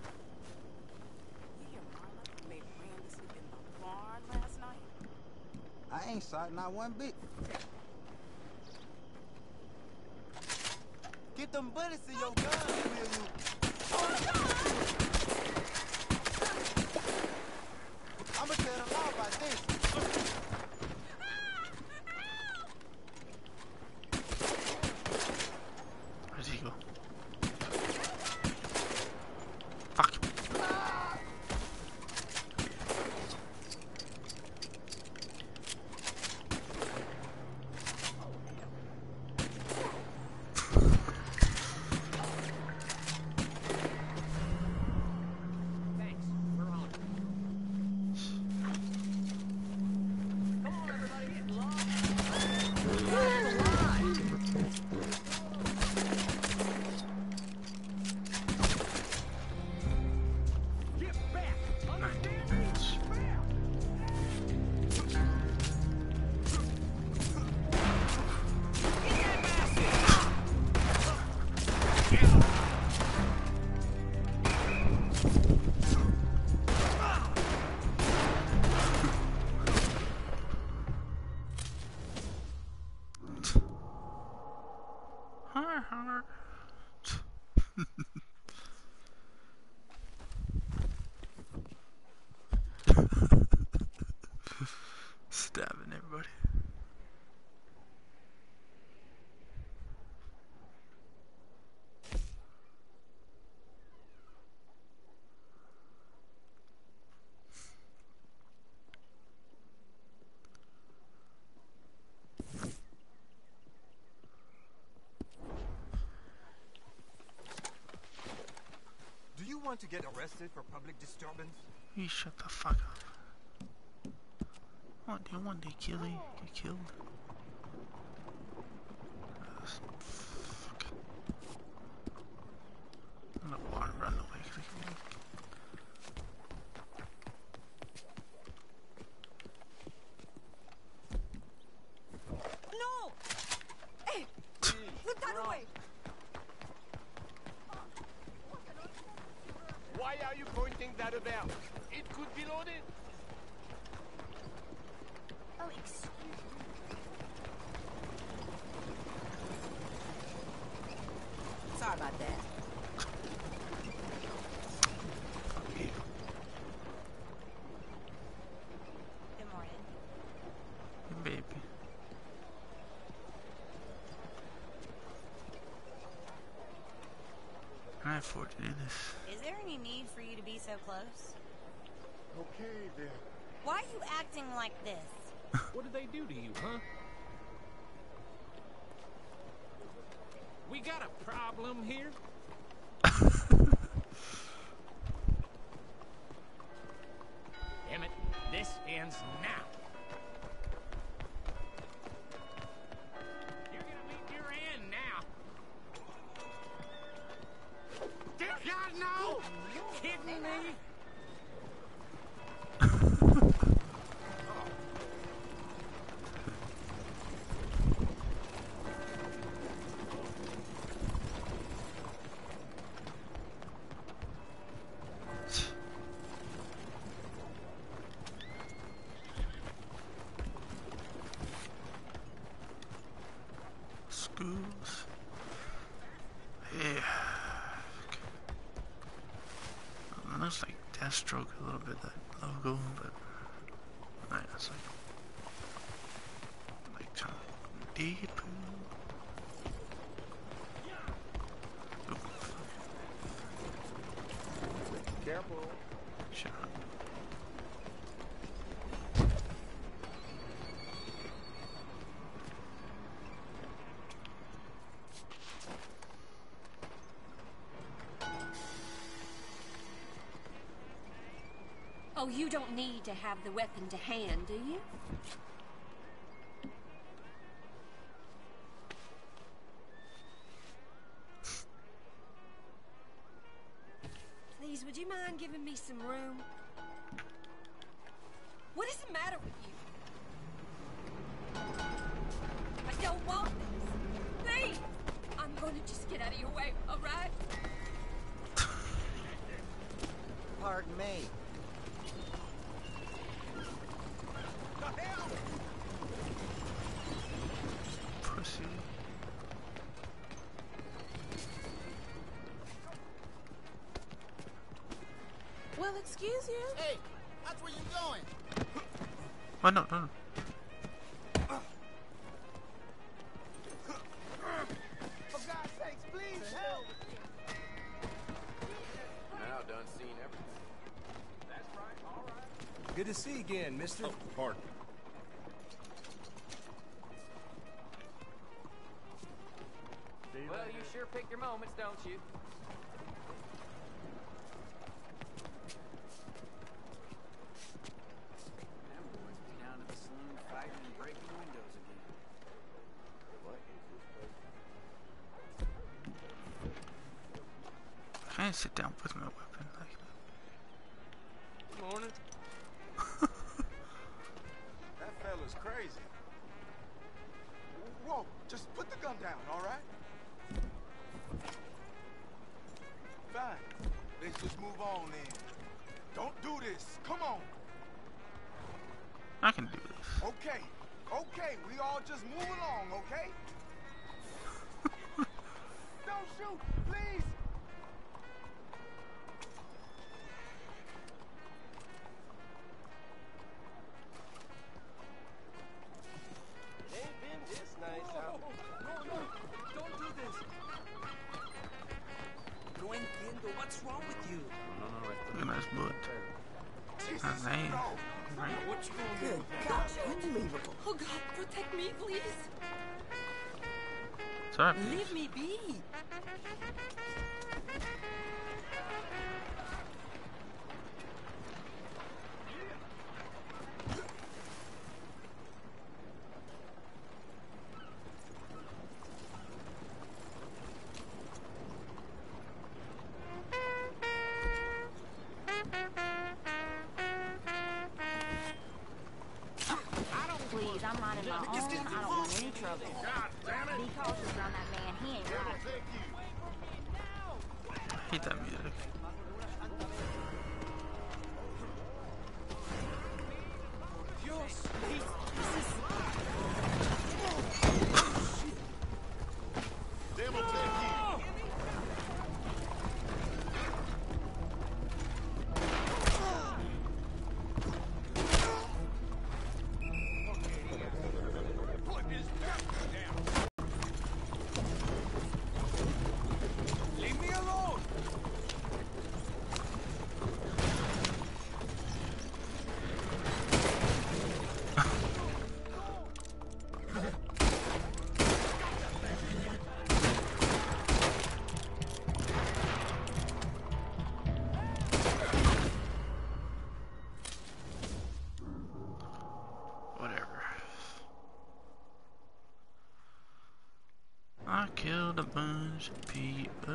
I ain't shot not one bit. Get them bullets in your gun, will you? I'ma tell the law about this. Where's he go? Fuck. Stabbing everybody. Do you want to get arrested for public disturbance? You shut the fuck up. What do you want to kill you? Get killed? Fuck. I'm gonna water run away. No! Hey! Look that way! Why are you pointing that about? It could be loaded. Oh, excuse me. Sorry about that. Good morning. Baby. Can I afford to do this? Is there any need for you to be so close? Okay, then. Why are you acting like this? What did they do to you, huh? We got a problem here? Damn it, this ends now. You're gonna meet your end now. Dear God, no! You kidding me? Deathstroke a little bit, that logo, but right, it's like kind of deep. Careful. Sure. Oh, you don't need to have the weapon to hand, do you? Please, would you mind giving me some room? What is the matter with you? I don't want this. Please! I'm gonna just get out of your way, all right? Pardon me. Pussy. Well, excuse you? Hey, that's where you going? Oh, no, no, no. For God's sakes, please help! Now done seen everything. That's right, all right. Good to see you again, mister. Oh, pardon. Well, you sure pick your moments, don't you? Them boys be down to the saloon fighting and breaking windows again. What is this place? I can't sit down with my weapon like that. Morning. That fella's crazy. Whoa, just put the gun down, all right? Fine. Let's just move on then. Don't do this. Come on. I can do this. Okay. Okay, we all just move along, okay? Don't shoot, please. It ain't been this nice out. No, don't do this. No entiendo. What's wrong with you? Look at that butt. That's name. Right. What you gonna do? Good God, unbelievable. Oh, God, protect me, please. It's alright. Leave me be. Please, I'm minding my own. I don't want any trouble. Be cautious around that man. He ain't right. Hate that music. Dios. Them will take you. Put his pepper down. Leave me alone. Whatever. I killed a bunch of people.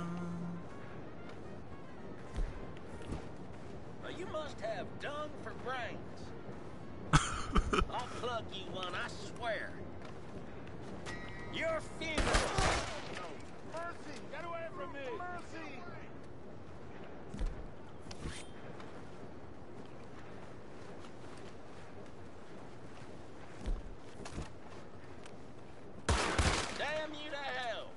Well, you must have dung for brains. I'll plug you one, I swear. Your funeral. Mercy! Get away from me! Mercy! Damn you to hell.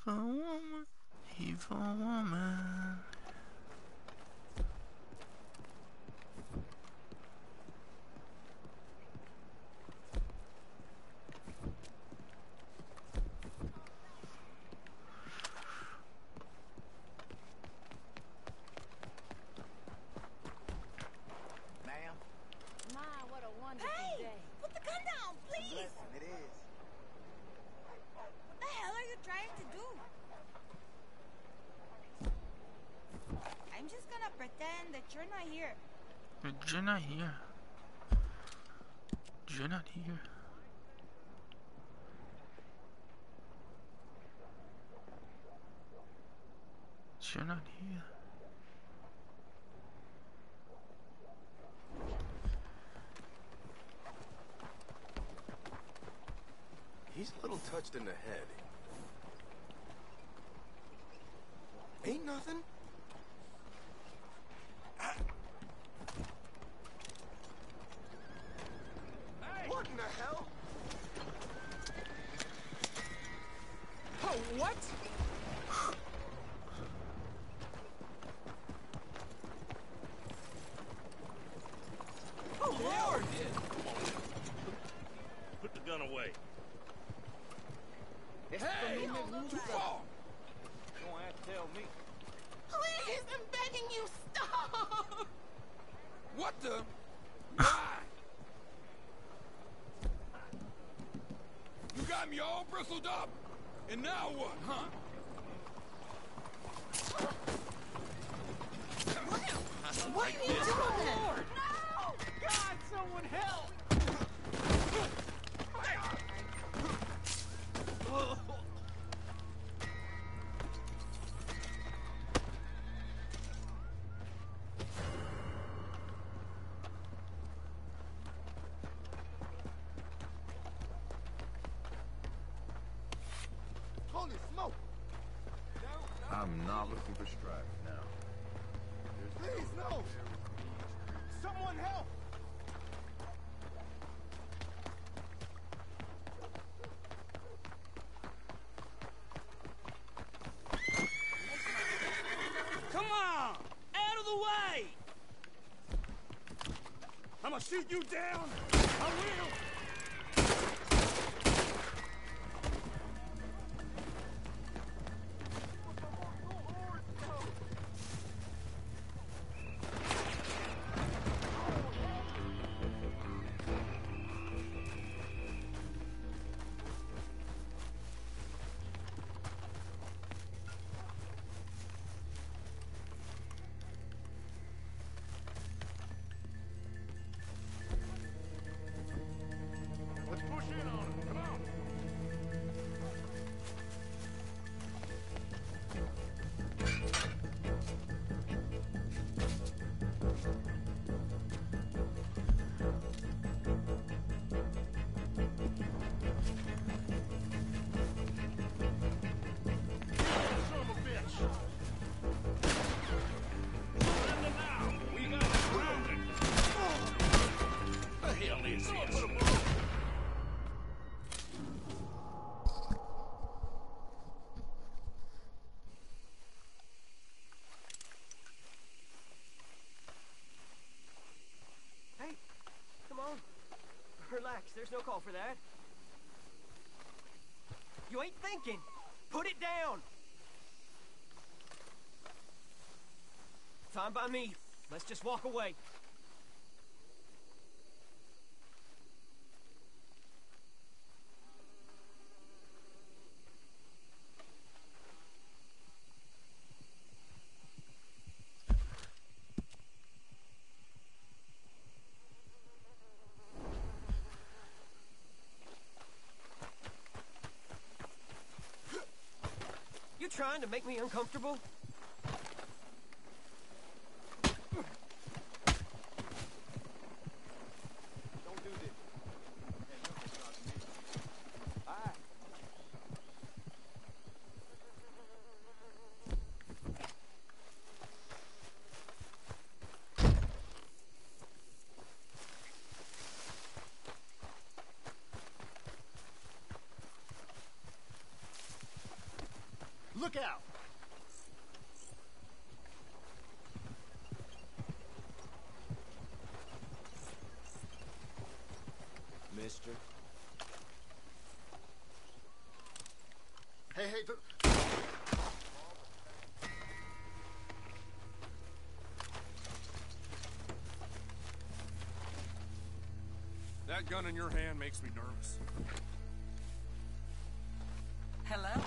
Evil woman, evil woman. Ma'am? My, what a wonderful Hey! day. Put the gun down, please! Listen, it is. What the hell are you trying to do? I'm just gonna pretend that you're not here. But you're not here. You're not here. You're not here. He's a little touched in the head. Ain't nothing. What in the hell? Oh, what? Oh, Lord! Put the gun away. Hey! Too far! You don't have to tell me. Please, I'm begging you, stop! What the? Why? You got me all bristled up. And now what, huh? What are you doing? Lord! No! God, someone help! Holy smoke! I'm not looking for strife now. Please, no! Someone help! Come on! Out of the way! I'm gonna shoot you down. I will. Let's push in on him. Come on. Son of a bitch. Surrender now. We got him surrounded. The hell is this? Hey, come on. Relax, there's no call for that. You ain't thinking. Put it down. Fine by me. Let's just walk away. You trying to make me uncomfortable? Don't do this. Alright. Look out! Mister? Hey, That gun in your hand makes me nervous. Hello?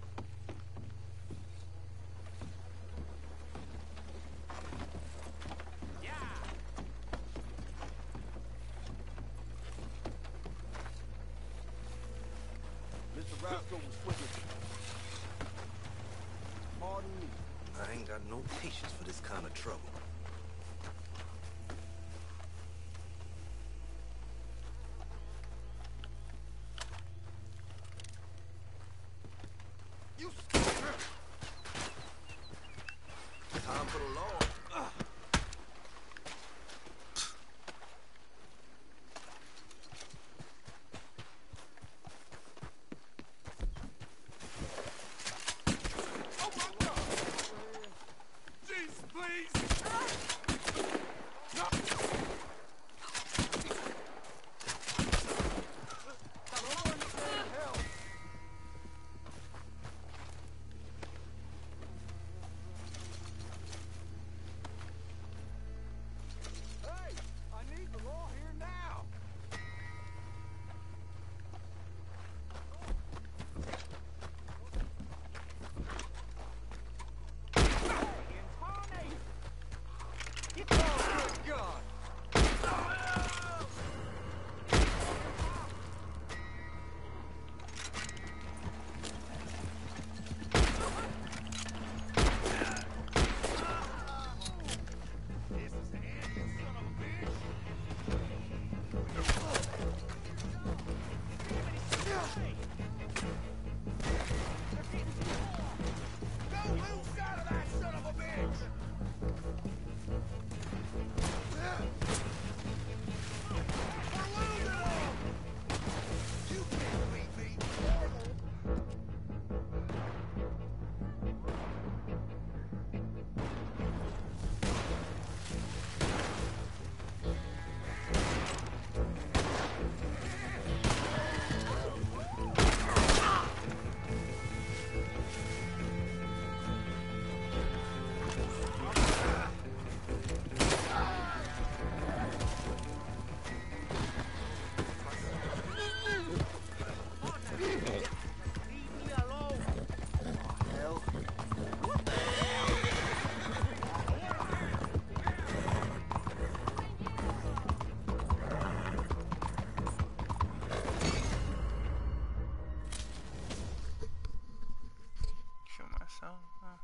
Mr. Roscoe was quick with you. Pardon me. I ain't got no patience for this kind of trouble. You Time for the law. Jesus, please! No! Help! Hey! I need the law here now! Oh, good God! This is the end, you son of a bitch! Don't lose sight of that son of a bitch! You can't beat me! Kill myself? Huh?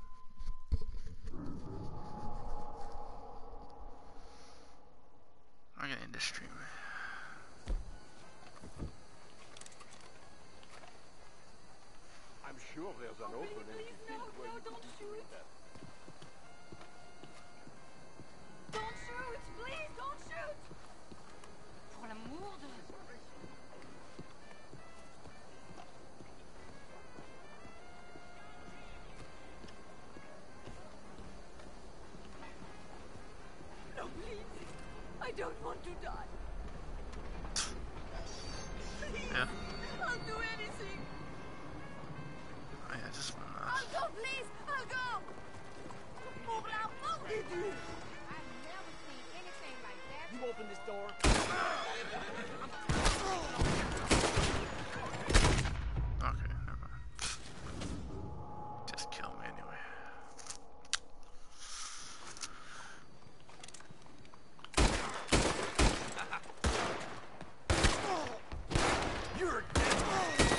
I'm gonna end the stream. I'm sure there's an opening where you could do that. Don't shoot! Please, don't shoot! Pour l'amour de... No, please. I don't want to die. Please. Yeah. I'll do anything. Oh yeah, just one I'll last. go, please. I'll go. Pour l'amour de Dieu. I've never seen anything like that. You open this door. Okay, never mind. Just kill me anyway. You're dead.